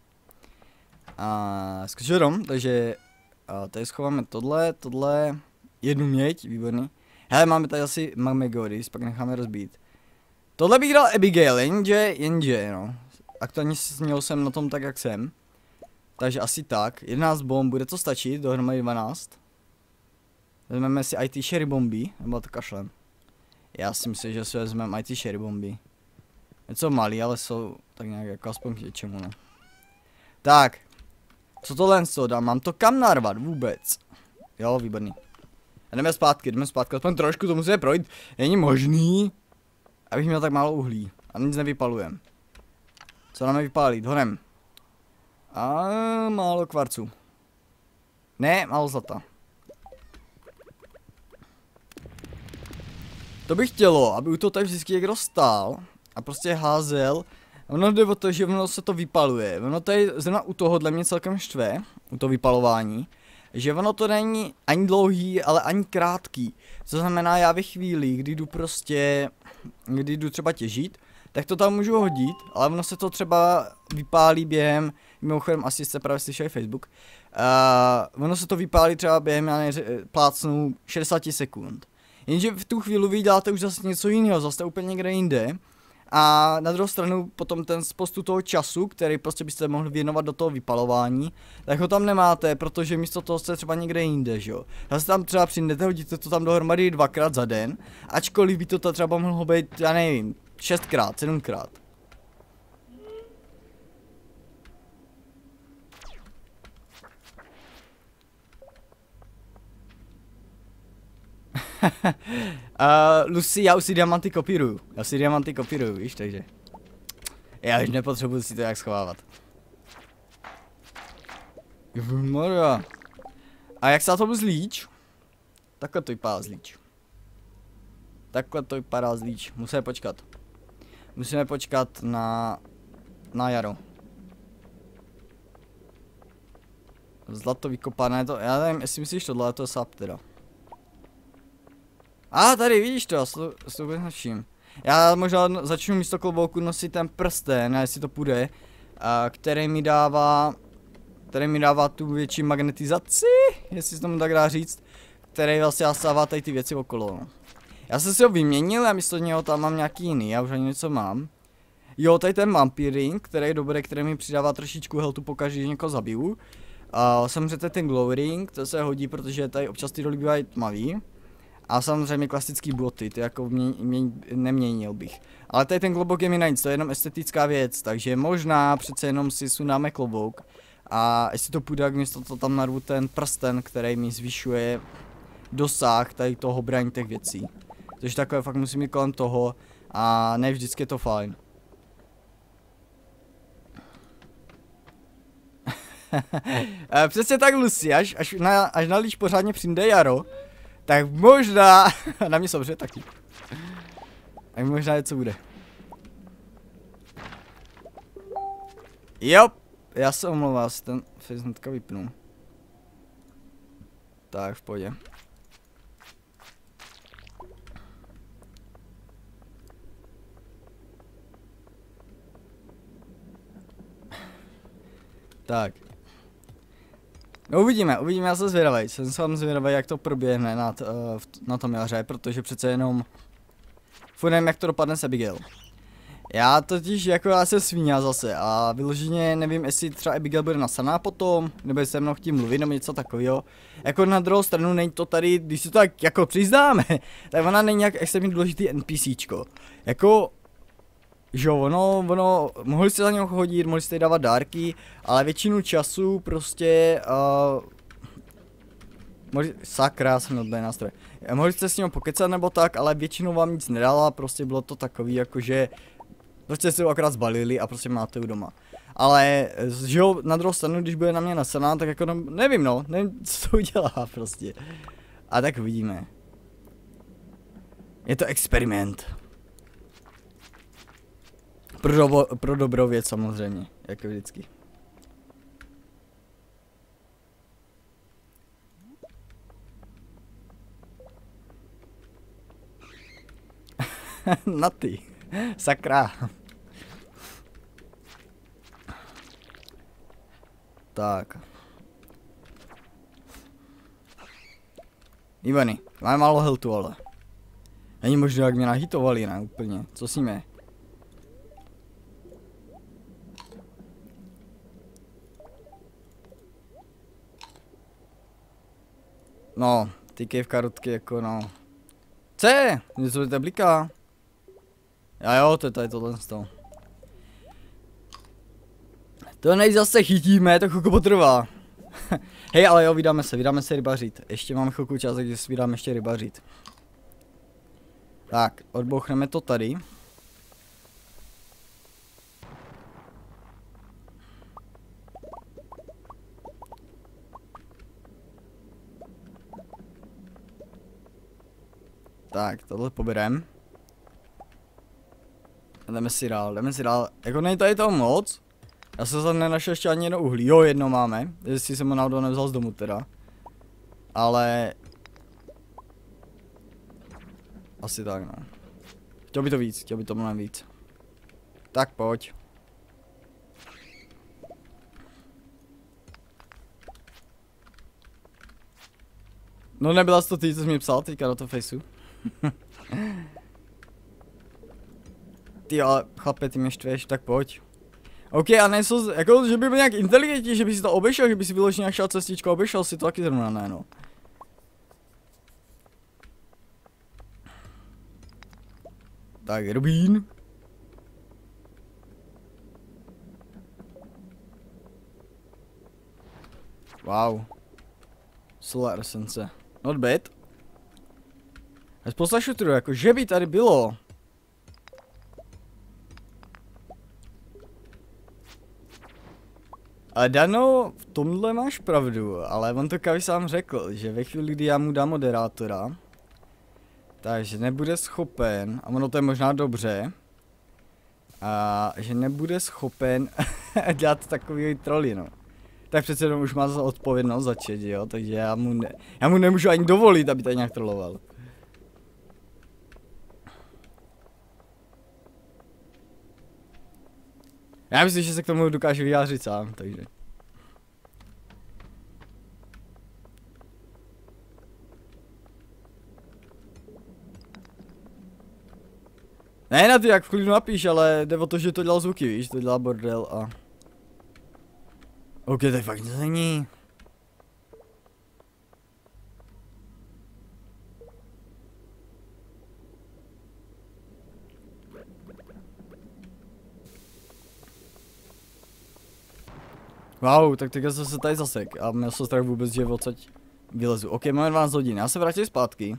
A skočil dom, takže tady schováme tohle, jednu měď, výborný. Hele, máme tady asi Magmegoris, pak necháme rozbít. Tohle bych dal Abigail, jenže, no. Aktuálně směl jsem na tom tak, jak jsem. Takže asi tak, 11 bomb, bude to stačit, dohromady 12. Vezmeme si IT Sherry bomby, nebo to kašlem. Já si myslím, že si vezmeme IT Sherry bomby. Něco malý, ale jsou tak nějak jako aspoň k něčemu, no. Tak. Co tohle dám? Mám to kam narvat vůbec? Jo, výborný. A jdeme zpátky, aspoň trošku to musíme projít. Není možný, abych měl tak málo uhlí. A nic nevypalujem. Co nám vypálit? Honem. A málo kvarců. Ne, málo zlata. To bych chtělo, aby u toho tak vždycky někdo stál a prostě házel. Ono jde o to, že ono se to vypaluje. Ono tady zrovna u tohohle mě celkem štve, u toho vypalování, že ono to není ani dlouhý, ale ani krátký. To znamená, já ve chvíli, kdy jdu třeba těžit, tak to tam můžu hodit, ale ono se to třeba vypálí během, mimochodem asi jste právě slyšeli Facebook, ono se to vypálí třeba během, já plácnu 60 sekund. Jenže v tu chvíli vy děláte už zase něco jiného, zase úplně někde jinde. A na druhou stranu potom ten spoustu toho času, který prostě byste mohli věnovat do toho vypalování, tak ho tam nemáte, protože místo toho jste třeba někde jinde, že jo. Zase tam třeba přijdete, hodíte to tam dohromady 2krát za den, ačkoliv by to třeba mohlo být, já nevím, 6krát, 7krát. Lucy, já už si diamanty kopíruju. Víš, takže. Já už nepotřebuji si to jak schovávat. Ježišmarja. A jak se na tom zlíč? Takhle to vypadá zlíč. Musíme počkat na jaro. Zlato vykopané to, já nevím, jestli myslíš tohle, to je sap teda. Tady vidíš to, s tou naším. Já možná začnu místo klobouku nosit ten prsten, a jestli to půjde, který mi dává tu větší magnetizaci, jestli se tomu tak dá říct, který vlastně zastává tady ty věci okolo. No. Já jsem si ho vyměnil a místo něho tam mám nějaký jiný, já už ani něco mám. Jo, tady ten Vampire Ring, který je dobrý, který mi přidává trošičku healthu pokaždé, že někoho zabiju. Samozřejmě ten Glow Ring, to se hodí, protože tady občas ty doly bývají tmavý. A samozřejmě klasický boty, ty jako neměnil bych. Ale tady ten klobouk je mi na nic, to je jenom estetická věc, takže možná přece jenom si sundáme klobouk. A jestli to půjde, jak místo to tam narvu ten prsten, který mi zvyšuje dosah tady toho braní těch věcí. Takže takové fakt musím jít kolem toho a ne vždycky je to fajn. Přesně tak, Lucy, až na líč pořádně přijde jaro, tak možná, na mě sobře taky. Tak možná něco bude. Jo, já se omlouvám, si ten face hnedka vypnu. Tak, v pohodě. Tak. No uvidíme, já jsem zvědavej, jsem zvědavej, jak to proběhne na tom jaře, protože přece jenom furt nevím, jak to dopadne s Abigail. Já totiž jako já se svíňa zase a vyloženě nevím, jestli třeba Abigail bude nasaná potom, nebo jestli se mnou chtím mluvit nebo něco takového. Jako na druhou stranu není to tady, když si to tak jako přiznáme, tak ona není jak extrémně důležitý NPCčko. Jako, že ono, mohli jste za něho chodit, mohli jste dávat dárky, ale většinu času prostě, sakra, jsem měl nástroj. Mohli jste s ním pokecat nebo tak, ale většinou vám nic nedala, prostě bylo to takový jakože prostě si ho akorát zbalili a prostě máte ho doma. Ale, že jo, na druhou stranu, když bude na mě nasaná, tak jako nevím co to udělá prostě. A tak vidíme. Je to experiment. Pro dobrou věc samozřejmě, jako vždycky. Na ty. Sakra. Tak. Ivany, máme málo healthu, ale. Není možné, jak mě nahitovali, ne, úplně. Co s ním je? No, ty cave karotky jako no. C, něco to bliká. A jo, to je tady tohle z toho. To než zase chytíme, to chvilku potrvá. Hej, ale jo, vydáme se rybařit. Ještě máme chvilku čas, takže si vydáme ještě rybařit. Tak, odbouchneme to tady. Tak, tohle poberem. Jdeme si dál. Jako není tady toho moc. Já jsem tam nenašel ještě ani jedno uhlí. Jo, jedno máme. Jestli jsem ho náhodou nevzal z domu teda. Ale... asi tak no. Chtěl by to mnohem víc. Tak pojď. No nebyla jsi to ty, co jsi mi psal teďka do toho faceu. Ty ale chlape, ty mě štveš, tak pojď. OK, a nejsou, jako, že by byl nějak inteligentní, že by si to obešel, že by si vyloženě nějak šel cestičko, obešel si to taky zrovna ne, no. Tak, Rubín. Wow. Solar Essence. Not bad. A spousta shooterů, jako, že by tady bylo. Ale Dano, v tomhle máš pravdu, ale on to Kavi sám řekl, že ve chvíli, kdy já mu dám moderátora, takže nebude schopen, a ono to je možná dobře, a že nebude schopen dělat takový troly, no. Tak přece jenom už má za odpovědnost za chat, jo, takže já mu nemůžu ani dovolit, aby tady nějak trolloval. Já myslím, že se k tomu dokáže vyjádřit sám, takže. Ne na ty, jak v klidu napíš, ale jde o to, že to dělal zvuky, víš, to dělá bordel a... OK, tak fakt nic není. Wow, tak teďka jsem se tady zasek a měl jsem strach vůbec, že odsaď vylezu. OK, máme 12 hodin, já se vrátím zpátky.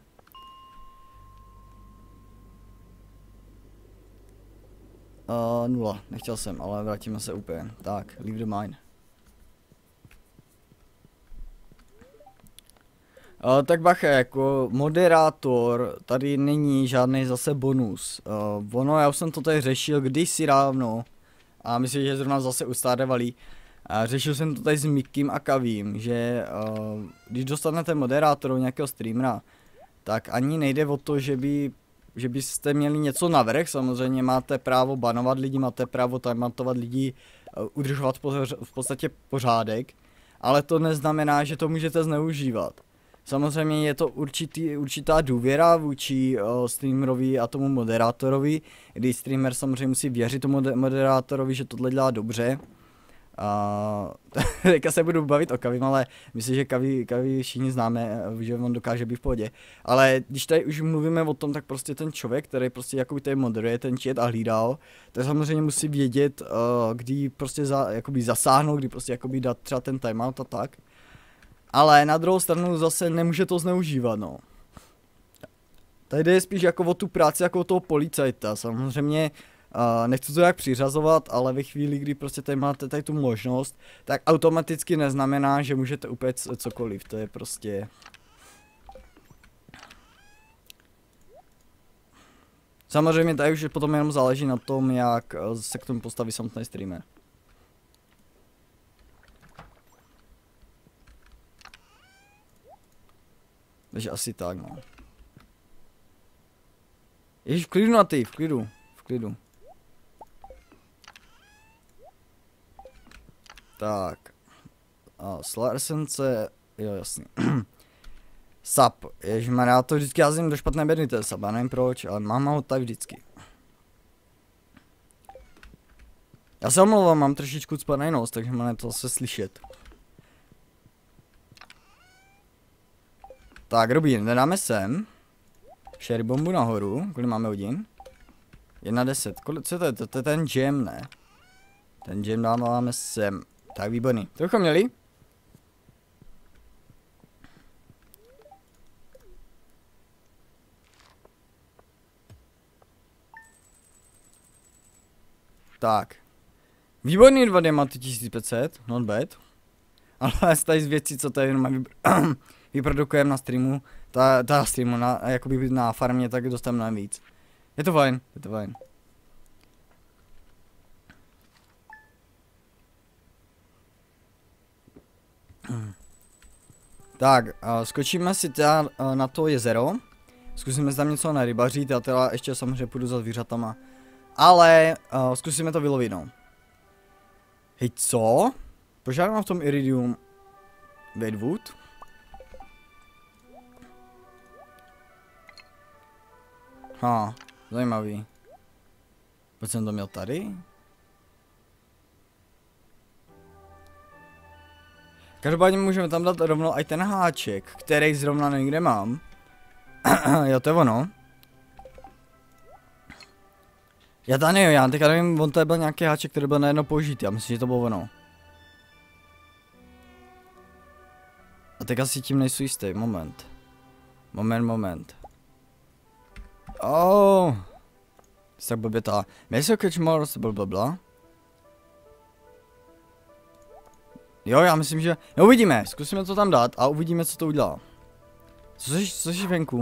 Nula, nechtěl jsem, ale vrátíme se úplně. Tak, leave the mine. Tak bacha, jako moderátor, tady není žádný zase bonus. Ono, já už jsem to tady řešil kdysi dávno. A myslím, že zrovna zase u Stardew Valley. Řešil jsem to tady s Mikim a Kavím, že když dostanete moderátoru nějakého streamera, tak ani nejde o to, že byste měli něco navrch, samozřejmě máte právo banovat lidi, máte právo timeoutovat lidi, udržovat v podstatě pořádek, ale to neznamená, že to můžete zneužívat. Samozřejmě je to určitá důvěra vůči streamerovi a tomu moderátorovi, kdy streamer samozřejmě musí věřit tomu moderátorovi, že tohle dělá dobře. Teďka se budu bavit o Kavim, ale myslím, že Kavi všichni známe, že on dokáže být v pohodě. Ale když tady už mluvíme o tom, tak prostě ten člověk, který prostě jakoby tady moderuje ten chat a hlídal, tak samozřejmě musí vědět, kdy prostě jakoby zasáhnout, kdy prostě jakoby dát třeba ten timeout a tak. Ale na druhou stranu zase nemůže to zneužívat, no. Tady jde spíš jako o tu práci jako o toho policajta, samozřejmě. Nechci to jak přiřazovat, ale ve chvíli, kdy prostě tady máte tady tu možnost, tak automaticky neznamená, že můžete upéct cokoliv, to je prostě... Samozřejmě tady už potom jenom záleží na tom, jak se k tomu postaví samotný streamer. Takže asi tak, no. Ježiš, v klidu na ty, v klidu. Tak. Slarsence, jo jasný. Sap, ježmarja, já to vždycky házím do špatné bedny, to je sap, já nevím proč, ale máma ho tak vždycky. Já se omlouvám, mám trošičku cpanej nos, takže mám to zase slyšet. Tak, Robin, nedáme sem. Sherry bombu nahoru, kolik máme hodin? 1:10, co to je? To je ten jam, ne? Ten jam dáváme sem. Tak, výborný. To bychom měli? Tak. Výborný 2 diamanty 1500, not bad. Ale tady z věcí, co tady jenom vyprodukujeme na streamu, ta streamu, jakoby na farmě, tak dostaneme víc. Je to fajn, je to fajn. Tak, skočíme si teda na to jezero. Zkusíme tam něco narybařit, já teda ještě samozřejmě půjdu za zvířatama. Ale zkusíme to vylovit, no. Hej, co? Požádám v tom Iridium Wedwood. Zajímavý. Proč jsem to měl tady? Každopádně můžeme tam dát rovnou i ten háček, který zrovna někde mám. Jo, to je ono. Já teďka nevím, on tady byl nějaký háček, který byl najednou použitý, já myslím, že to bylo ono. A teďka si tím nejsou jistý, moment. Moment. Oh. Tak blbě ta. Mějsi Catchmores, blablabla. Jo, já myslím, že... No uvidíme, zkusíme to tam dát a uvidíme, co to udělá. Co jsi venku?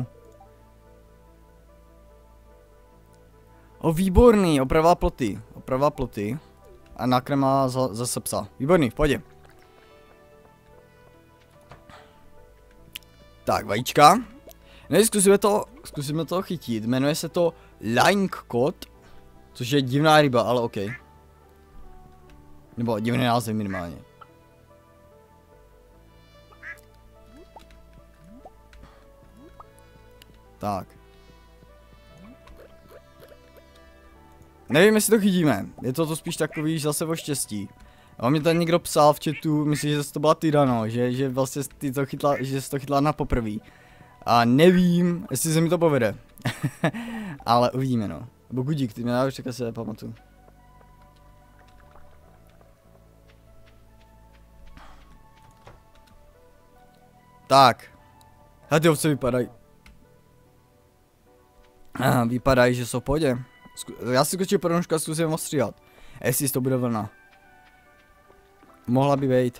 O, výborný, opravá ploty. A nakrmá zase psa. Výborný, v pohodě. Tak, vajíčka. No, zkusíme to chytit, jmenuje se to Linecod, což je divná ryba, ale OK. Nebo divný název minimálně. Tak. Nevím, jestli to chytíme, je to spíš takový zase o štěstí. A mě tady někdo psal v chatu, myslím, že to byla Tyrano, že vlastně ty to chytla, že jsi to chytla na poprvé. A nevím, jestli se mi to povede. Ale uvidíme, no. Nebo Gudík, ty mě já už čekat se pamatuju. Tak. A ty ovce vypadají. Vypadají, že jsou v pohodě. Já si skočím ponožku a zkusím ostříhat. Jestli to bude vlna. Mohla by být.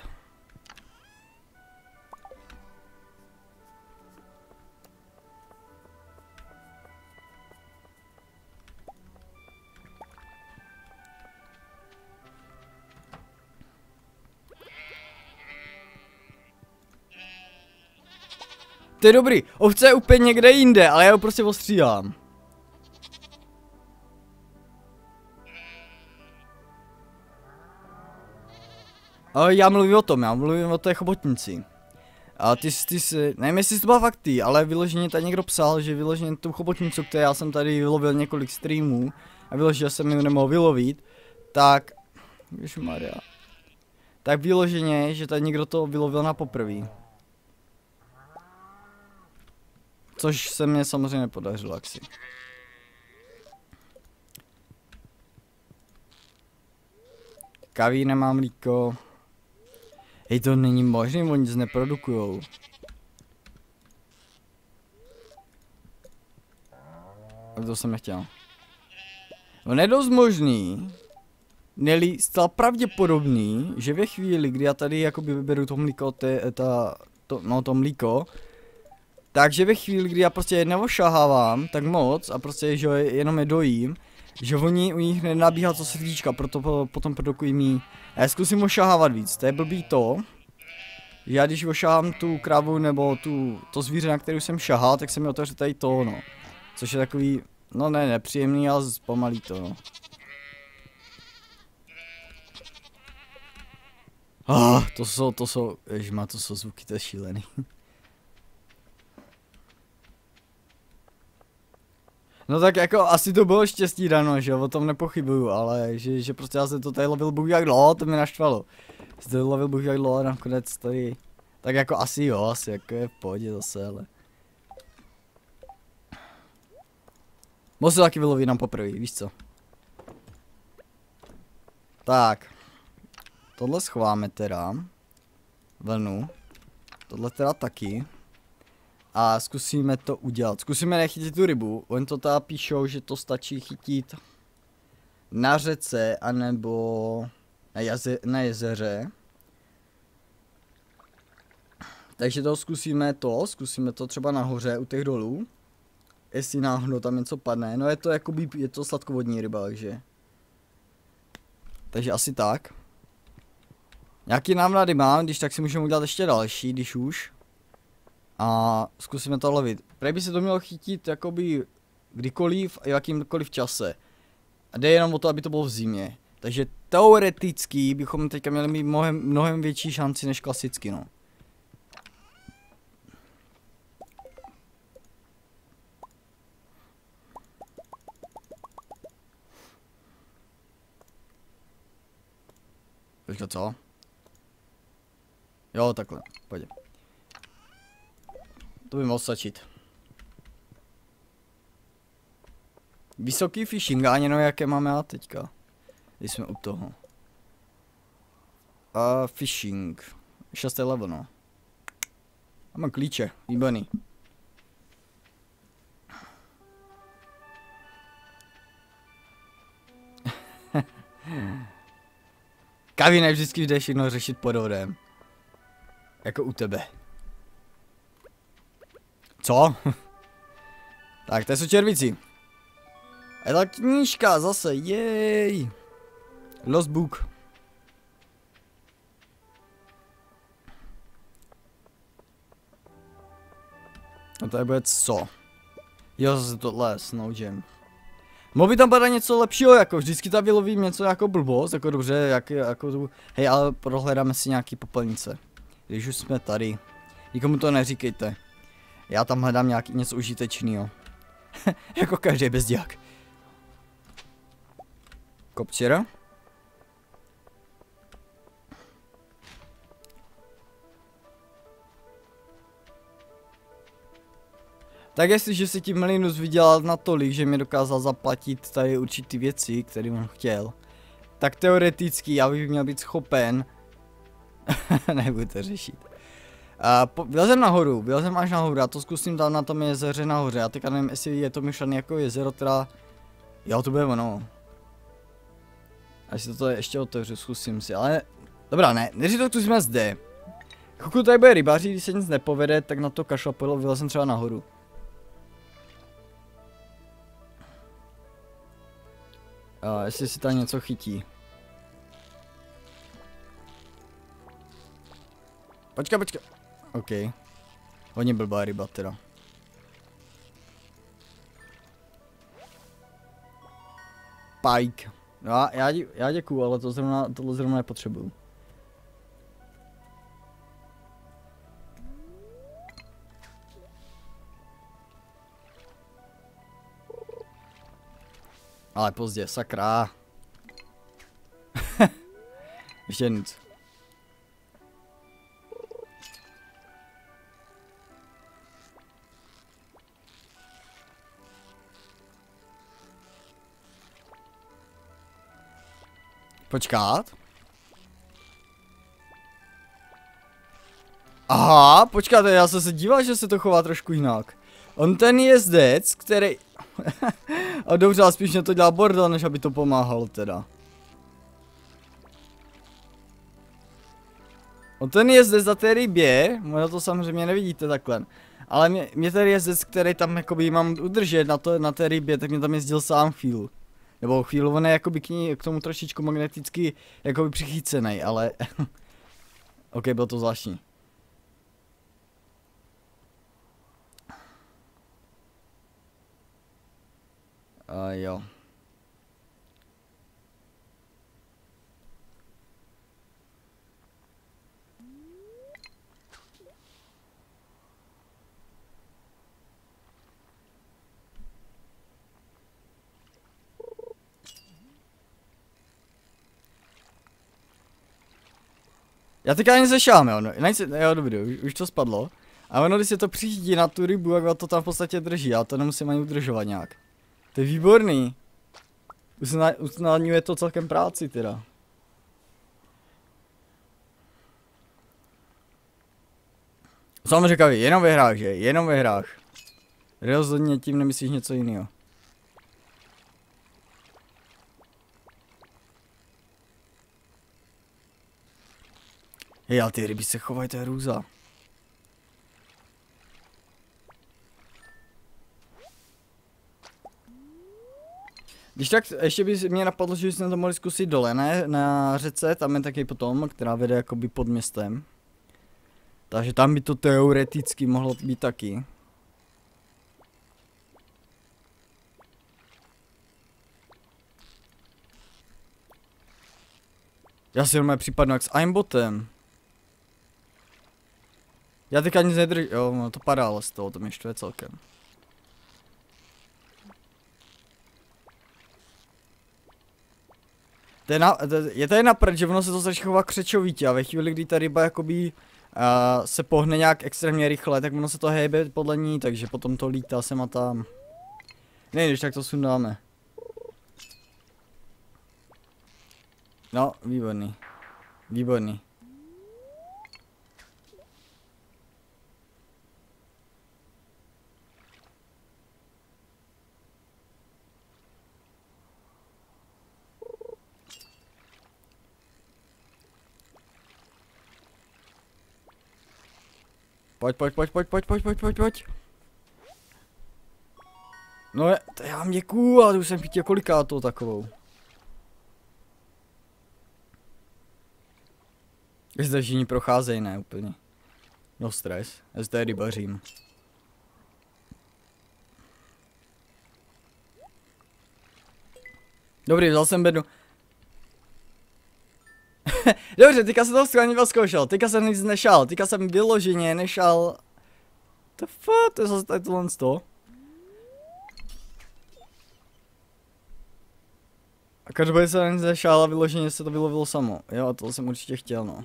To je dobrý, ovce je úplně někde jinde, ale já ho prostě ostříhám. Já mluvím o té chobotnici. A ty jsi, nevím jestli to byla fakt ty, ale vyloženě tady někdo psal, že vyloženě tu chobotnicu, které já jsem tady vylovil několik streamů a vyloženě jsem ji nemohl vylovit, tak, ježišmarja, tak vyloženě, že tady někdo to vylovil na poprvé. Což se mně samozřejmě nepodařilo, asi. Kaví nemá mlíko. Hej, to není možné, oni nic neprodukujou. A to jsem nechtěl. No je dost možný, neli zcela pravděpodobný, že ve chvíli, kdy já tady jakoby vyberu to mlíko, to mlíko, takže ve chvíli, kdy já prostě neošahávám tak moc a prostě, že jenom je dojím, že oni u nich nenabíhá to srdíčka, proto potom produkují mý. A já zkusím ošahávat víc, to je blbý to, že já když ošahám tu kravu nebo to zvíře, na kterou jsem šahal, tak se mi otevře tady to, no. Což je takový, no ne, nepříjemný, ale zpomalí to, no. To jsou, ježma, to jsou zvuky, to je šílený. No tak jako asi to bylo štěstí dano, že o tom nepochybuju, ale že prostě já jsem to tady lovil bůh jak dlouho, to mě naštvalo. Jsem to lovil bůh jak dlouho a nakonec tady, tak jako asi jo, asi jako je v pohodě zase, ale. Mohl se taky vylovit nám poprvé, víš co? Tak. Tohle schováme teda. Vlnu. Tohle teda taky. A zkusíme to udělat. Zkusíme nechytit tu rybu. Oni to teda píšou, že to stačí chytit na řece, anebo na jezeře. Takže to zkusíme to třeba nahoře u těch dolů. Jestli náhodou tam něco padne. No je to jakoby, je to sladkovodní ryba, takže. Takže asi tak. Nějaký návnady mám, když tak si můžeme udělat ještě další, když už. A zkusíme to lovit. Prej by se to mělo chytit jakoby kdykoliv a jakýmkoliv čase. A jde jenom o to, aby to bylo v zimě. Takže teoreticky bychom teďka měli mít mnohem větší šanci než klasicky, no. Počkat, co? Jo, takhle, pojď. To by mohlo stačit. Vysoký fishing, ani no jaké máme já teďka. Když jsme u toho. A fishing. 6. level, no. A mám klíče, výborný. Kavi ne vždycky jde všechno řešit podvodem. Jako u tebe. Co? Tak, to jsou červíci. A je ta knížka zase, jej. Lost book. A tady bude co? Jo, zase tohle, Snow Gem. Mohl by tam padat něco lepšího, jako vždycky tam vylovím něco jako blbost, jako dobře, jako tu. Hej, ale prohledáme si nějaký popelnice. Když už jsme tady. Nikomu to neříkejte. Já tam hledám něco užitečného. Jako každý bezdělák. Kopčera. Tak jestliže si tím Melinus vydělal natolik, že mi dokázal zaplatit tady určitý věci, které on chtěl, tak teoreticky já bych měl být schopen. Nebudu to řešit. Vylezem až nahoru, já to zkusím tam na tom jezeře nahoře, já teďka nevím, jestli je to myšlené jako jezero, teda. Jo, to bude ono. Až si to ještě otevřu, zkusím si, ale. Dobrá, ne, než to zkusíme zde. Pokud tady bude rybaří, když se nic nepovede, tak na to kašlapilo, vylezem třeba nahoru. A jestli si tam něco chytí. Počkej. OK. Hodně blbá ryba teda. Pike. No, já děkuju, ale tohle zrovna nepotřebuju. Ale pozdě, sakra. Ještě nic. Počkat. Aha, počkáte, já jsem se díval, že se to chová trošku jinak. On ten jezdec, který... A dobře, ale spíš mě to dělá bordel, než aby to pomáhal teda. On ten jezdec za té rybě, možná to samozřejmě nevidíte takhle. Ale mě ten jezdec, který tam jakoby mám udržet na té rybě, tak mě tam jezdil sám chvíli. Nebo chvíli, on je jakoby k tomu trošičku magneticky jakoby přichycený, ale... OK, bylo to zvláštní. Jo. Já teďka ani zešám, jo, jo, dobrý, už to spadlo. A ono, když se to přijíždí na tu rybu, jak to tam v podstatě drží, já to nemusím ani udržovat nějak. To je výborný. Usnadňuje to celkem práci teda. Samozřejmě říkali, jenom ve hrách, že? Jenom ve hrách. Rozhodně tím nemyslíš něco jiného. Hej, ale ty ryby se chovají, to je hrůza. Když tak, ještě by mě napadlo, že jsme to mohli zkusit dole, ne? Na řece, tam je taky potom, která vede jakoby pod městem. Takže tam by to teoreticky mohlo být taky. Já si jenom připadnu jak s aimbotem. Já teďka nic nedržím, jo, no to padá ale z toho, to mě štve celkem. Je tady napřed, že ono se to začne chovat křečovitě a ve chvíli, kdy ta ryba jakoby se pohne nějak extrémně rychle, tak ono se to hejbe podle ní, takže potom to lítá sem a tam. Ne, když tak to sundáme. No, výborný. Výborný. Pojď. No to já vám děkuju, ale už jsem chytil kolikátou takovou. Zde všichni procházejí, ne úplně. No stres, já zde rybařím. Dobrý, vzal jsem bednu. Dobře, teďka jsem to schválně vyzkoušel, teďka jsem nic nešal, teďka jsem vyloženě nešal. To je zase tady tohle z toho. A každopádně jsem nic nešal a vyloženě se to vylovilo samo, jo, a to jsem určitě chtěl, no.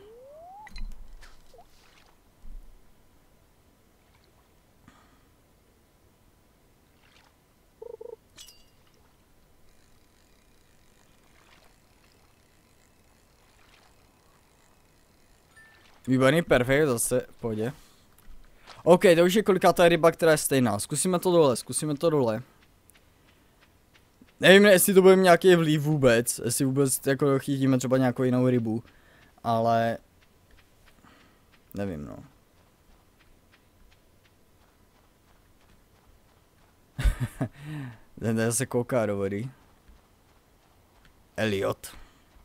Výborný, perfekt, zase, v pohodě. OK, to už je kolikátá ryba, která je stejná. Zkusíme to dole. Nevím, jestli to bude mít nějaký vliv vůbec, jestli vůbec jako chytíme třeba nějakou jinou rybu, ale... Nevím, no. Ten zase kouká do vody. Elliot.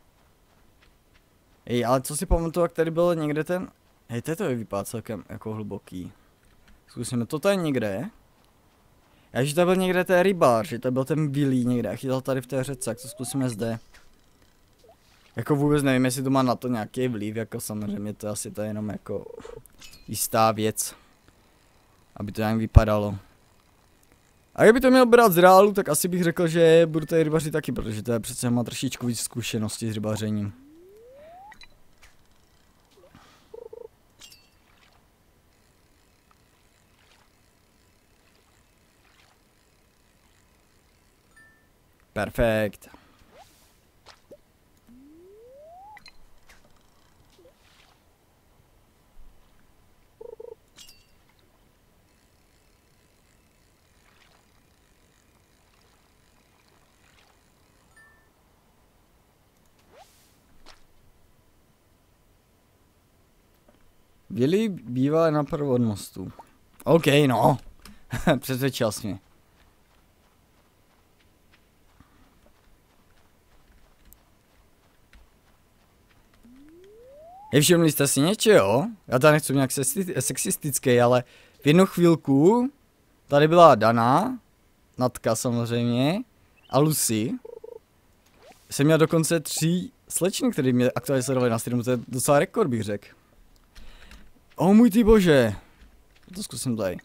Hej, ale co si pamatuju, jak tady byl někde ten... Hej, to vypadá celkem jako hluboký. Zkusíme to tady někde. Já, že tady byl někde ten rybář, že tady byl ten Billy někde a chytal tady v té řece, jak to zkusíme zde. Jako vůbec nevím, jestli to má na to nějaký vliv, jako samozřejmě to asi to je jenom jako jistá věc. Aby to nějak vypadalo. A kdyby to měl brát z reálu, tak asi bych řekl, že budu tady rybařit taky, protože to je přece má trošičku víc zkušenosti s rybařením. Perfekt. Willy bývá na provodnostu. OK, no. Přesvědčil jsi mě. Nevšimli jste si něčeho? Já tady nechci nějak sexistický, ale v jednu chvilku tady byla Dana, Natka samozřejmě, a Lucy. Jsem měl dokonce 3 slečny, které mě aktuálně sledovaly na streamu, to je docela rekord, bych řekl. O můj ty bože. To zkusím tady.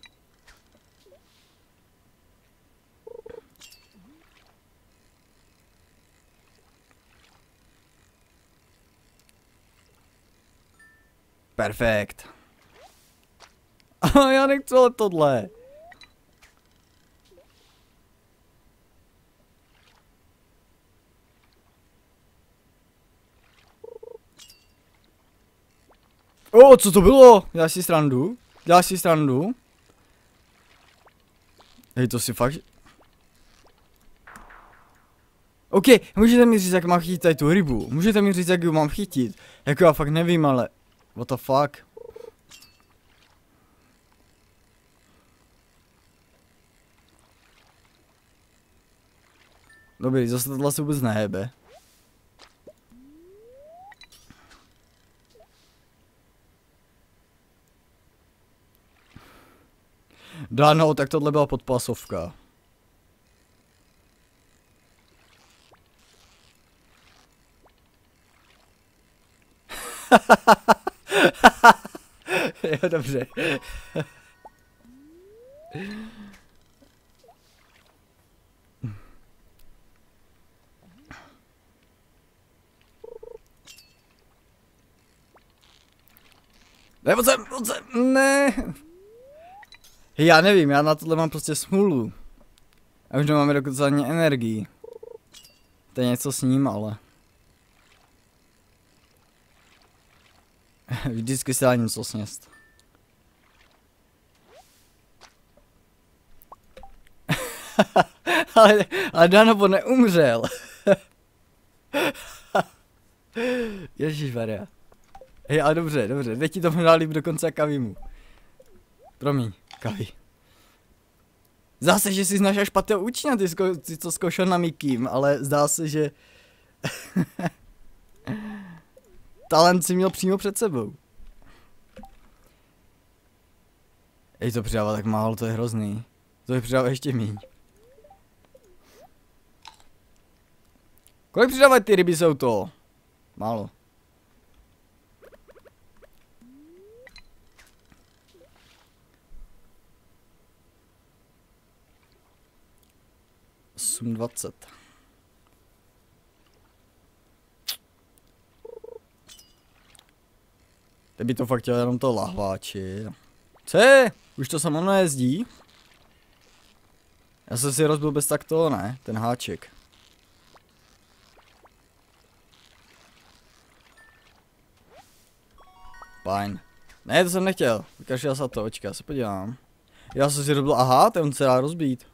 Perfekt. Já nechci ale tohle. O, co to bylo? Děláš si srandu? Děláš si srandu? Hej, to si fakt... OK, můžete mi říct, jak mám chytit tady tu rybu? Můžete mi říct, jak ji mám chytit? Jako já fakt nevím, ale... What the fuck? Dobrý, zase tohle se vůbec nehebe. No, tak tohle byla podpásovka. Jo, dobře. Ne, pojď sem, ne. Já nevím, já na tohle mám prostě smůlu. A už nemáme dokonce ani energii. To je něco s ním, ale... Vždycky se dá něco sněst. ale Danobo neumřel. Ježišmarja. Hej, ale dobře, teď ti to možná líp dokonce jak Kavimu. Promiň, Kavi. Zase, že jsi našel špatného učňa, ty to zkoušel na Mikým, ale zdá se, že... Talent si měl přímo před sebou. Ej, to přidává tak málo, to je hrozný. To je přidává ještě míň. Kolik přidávají ty ryby jsou to? Málo. Osm 20. Teď by to fakt chtěl jenom to lahváči. Co je? Už to samo nejezdí? Já jsem si rozbil bez tak toho, ne? Ten háček. Fajn. Ne, to jsem nechtěl. Vykašel se to, očka, já se podívám. Já jsem si rozbil, aha, ten se dá rozbít.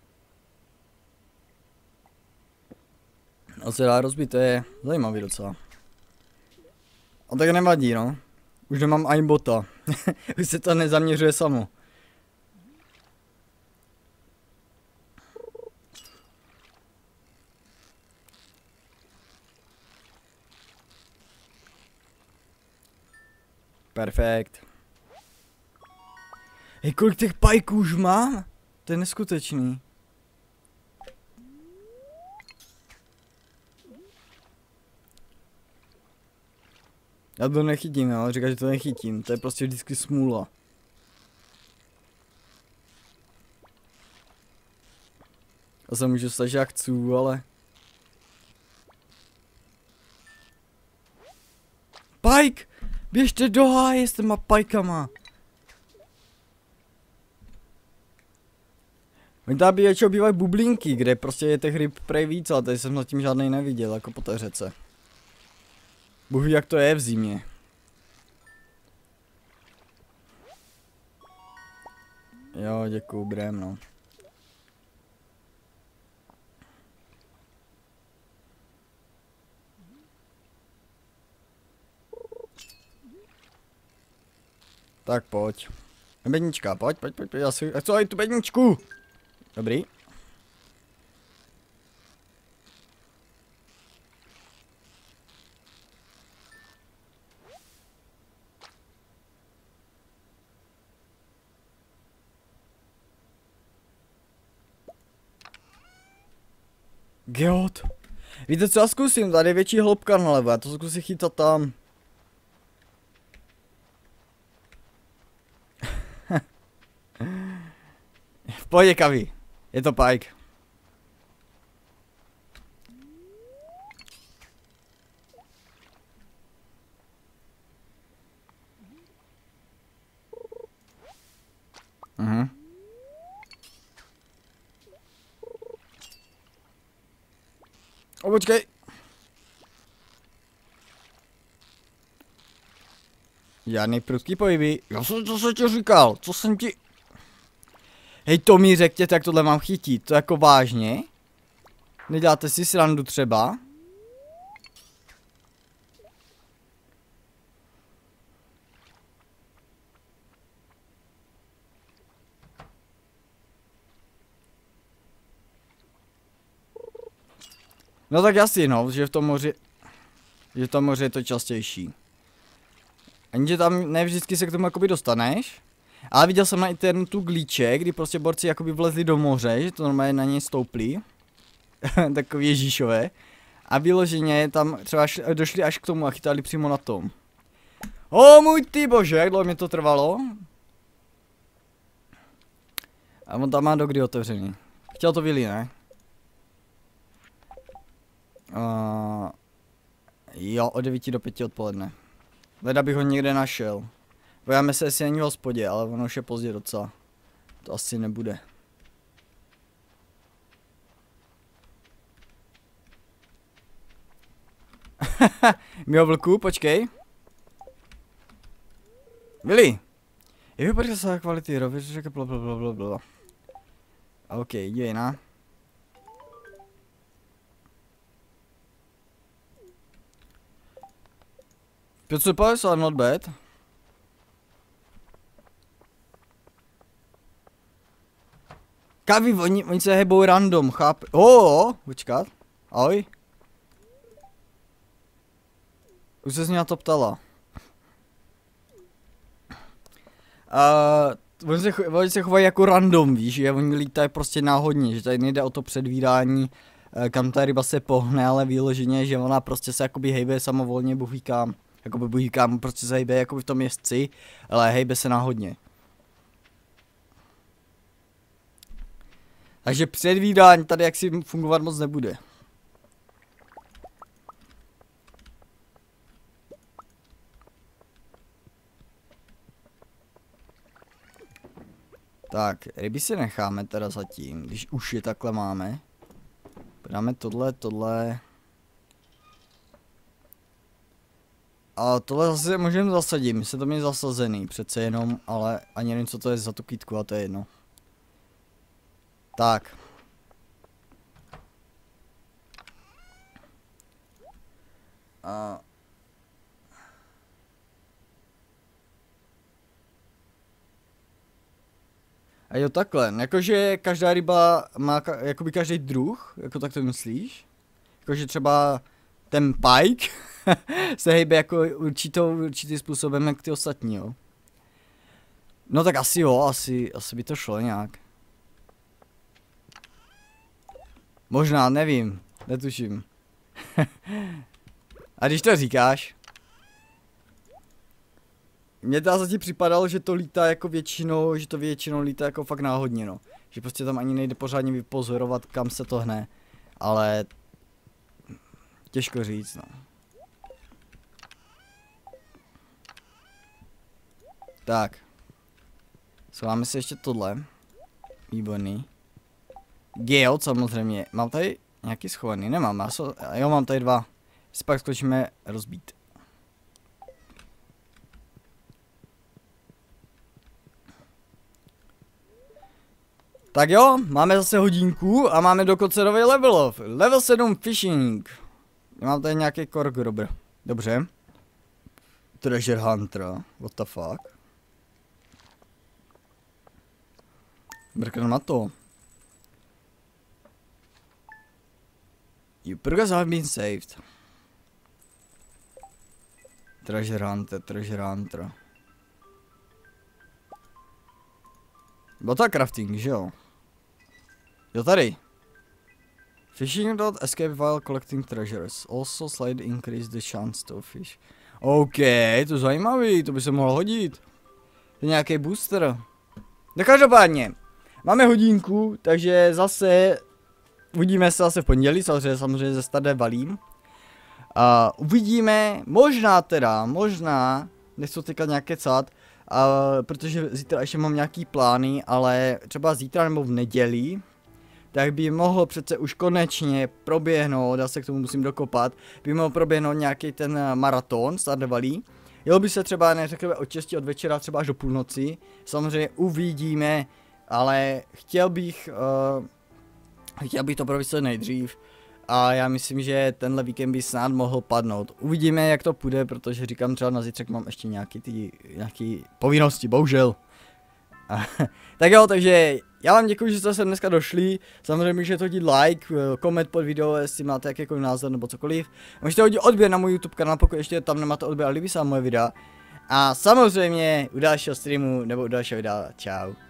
On se dá rozbít, to je zajímavý docela. A tak nevadí, no. Už nemám ani bota. Už se to nezaměřuje samo. Perfekt. Hej, kolik těch pajků už mám? To je neskutečný. Já to nechytím, ale říká, že to nechytím. To je prostě vždycky smůla. To se můžu stažit jak chci, ale... Pike! Běžte do háje s těma pajkama. Oni tady většinou bývají bublinky, kde prostě je těch ryb prej víc, ale tady jsem zatím žádnej neviděl, jako po té řece. Bůh ví, jak to je v zimě. Jo, děkuju, brém, no. Tak pojď. Bednička, pojď, já chci aj tu bedničku. Dobrý. Geot. Víte co, já zkusím, tady je větší hloubka nalevo, já to zkusím chytat tam. V pohodě, Kavi. Je to Pike. O, počkej. Žádný prudký pohyby. Co jsem ti říkal? Co jsem ti... Hej, to mi řekněte, jak tohle mám chytit. To jako vážně? Neděláte si srandu třeba? No tak jasně, no, že v tom moři... Že v tom moři je to častější. Ani že tam ne vždycky se k tomu jakoby dostaneš. Ale viděl jsem na internetu glitche, kdy prostě borci jakoby vlezli do moře, že to normálně na něj stoupli. Takový Ježíšové. A vyloženě tam třeba došli až k tomu a chytali přímo na tom. O můj ty bože, jak dlouho mě to trvalo. A on tam má dokdy otevřený. Chtěl to Willy, ne? Jo, od 9 do 5 odpoledne. Leda bych ho někde našel. Bojáme se, jestli není v hospodě, ale ono už je pozdě docela. To asi nebude. Mio vlku, počkej. Willy. Je vypadá se kvality rově, blablabla. OK, dívej na. $550, not bad. Kavi, oni se hebou random, chápe? Počkat. Ahoj. Už se z ní na to ptala. Oni se chovají jako random, víš, že oni lítají prostě náhodně, že tady nejde o to předvídání, kam ta ryba se pohne, ale vyloženě, že ona prostě se jakoby hejbe samovolně, buchýkám. Jakoby buchýkám, prostě se hejbe jakoby v tom jezdci, ale hejbe se náhodně. Takže předvídání tady jaksi fungovat moc nebude. Tak, ryby si necháme teda zatím, když už je takhle máme. Dáme tohle. A tohle zase můžeme zasadit, my se to mě zasazený, přece jenom, ale ani nevím, co to je za tu kytku, a to je jedno. Tak. A jo, takhle, jakože každá ryba má jakoby každý druh, jako tak to myslíš? Jakože třeba ten pike se hejbe jako určitým způsobem jak ty ostatní, jo? No tak asi jo, asi by to šlo nějak. Možná, nevím, netuším. A když to říkáš? Mně to zatím připadalo, že to lítá jako většinou, že to většinou lítá jako fakt náhodně, no. že prostě tam ani nejde pořádně vypozorovat, kam se to hne, ale těžko říct, no. Tak. Schováme si ještě tohle. Výborný. Geot samozřejmě. Mám tady nějaký schovaný? Nemám. Jo, mám tady 2. Si pak skočíme rozbít. Tak jo, máme zase hodinku a máme dokonce nový level. Level 7 fishing. Mám tady nějaký core grubber. Dobře. Treasure hunter. What the fuck? Brknu na to. You progress have been saved. Treasure hunter, treasure hunter. Bylo to crafting, že jo? Jo, tady. Fishing dot escape while collecting treasures. Also slightly increase the chance to fish. OK, to je zajímavý, to by se mohlo hodit. To je nějaký booster. No každopádně, máme hodinku, takže zase uvidíme se zase v pondělí, samozřejmě ze Stardew Valley. Uvidíme, možná, nechci teďka nějak kecat, protože zítra ještě mám nějaký plány, ale třeba zítra nebo v neděli, tak by mohlo přece už konečně proběhnout, já se k tomu musím dokopat, by mohl proběhnout nějaký ten maraton Stardew Valley. Jel by se třeba, neřekl od 6 od večera třeba až do půlnoci, samozřejmě uvidíme, ale chtěl bych to provést co nejdřív. A já myslím, že tenhle víkend by snad mohl padnout. Uvidíme, jak to půjde, protože říkám, třeba na zítřek mám ještě nějaký povinnosti, bohužel. Tak jo, takže já vám děkuji, že jste sem dneska došli. Samozřejmě můžete hodit like, koment pod video, jestli máte jakýkoliv názor nebo cokoliv. Můžete hodit odběr na můj YouTube kanál, pokud ještě tam nemáte odběr a líbí se vám moje videa. A samozřejmě u dalšího streamu nebo u dalšího videa. Čau.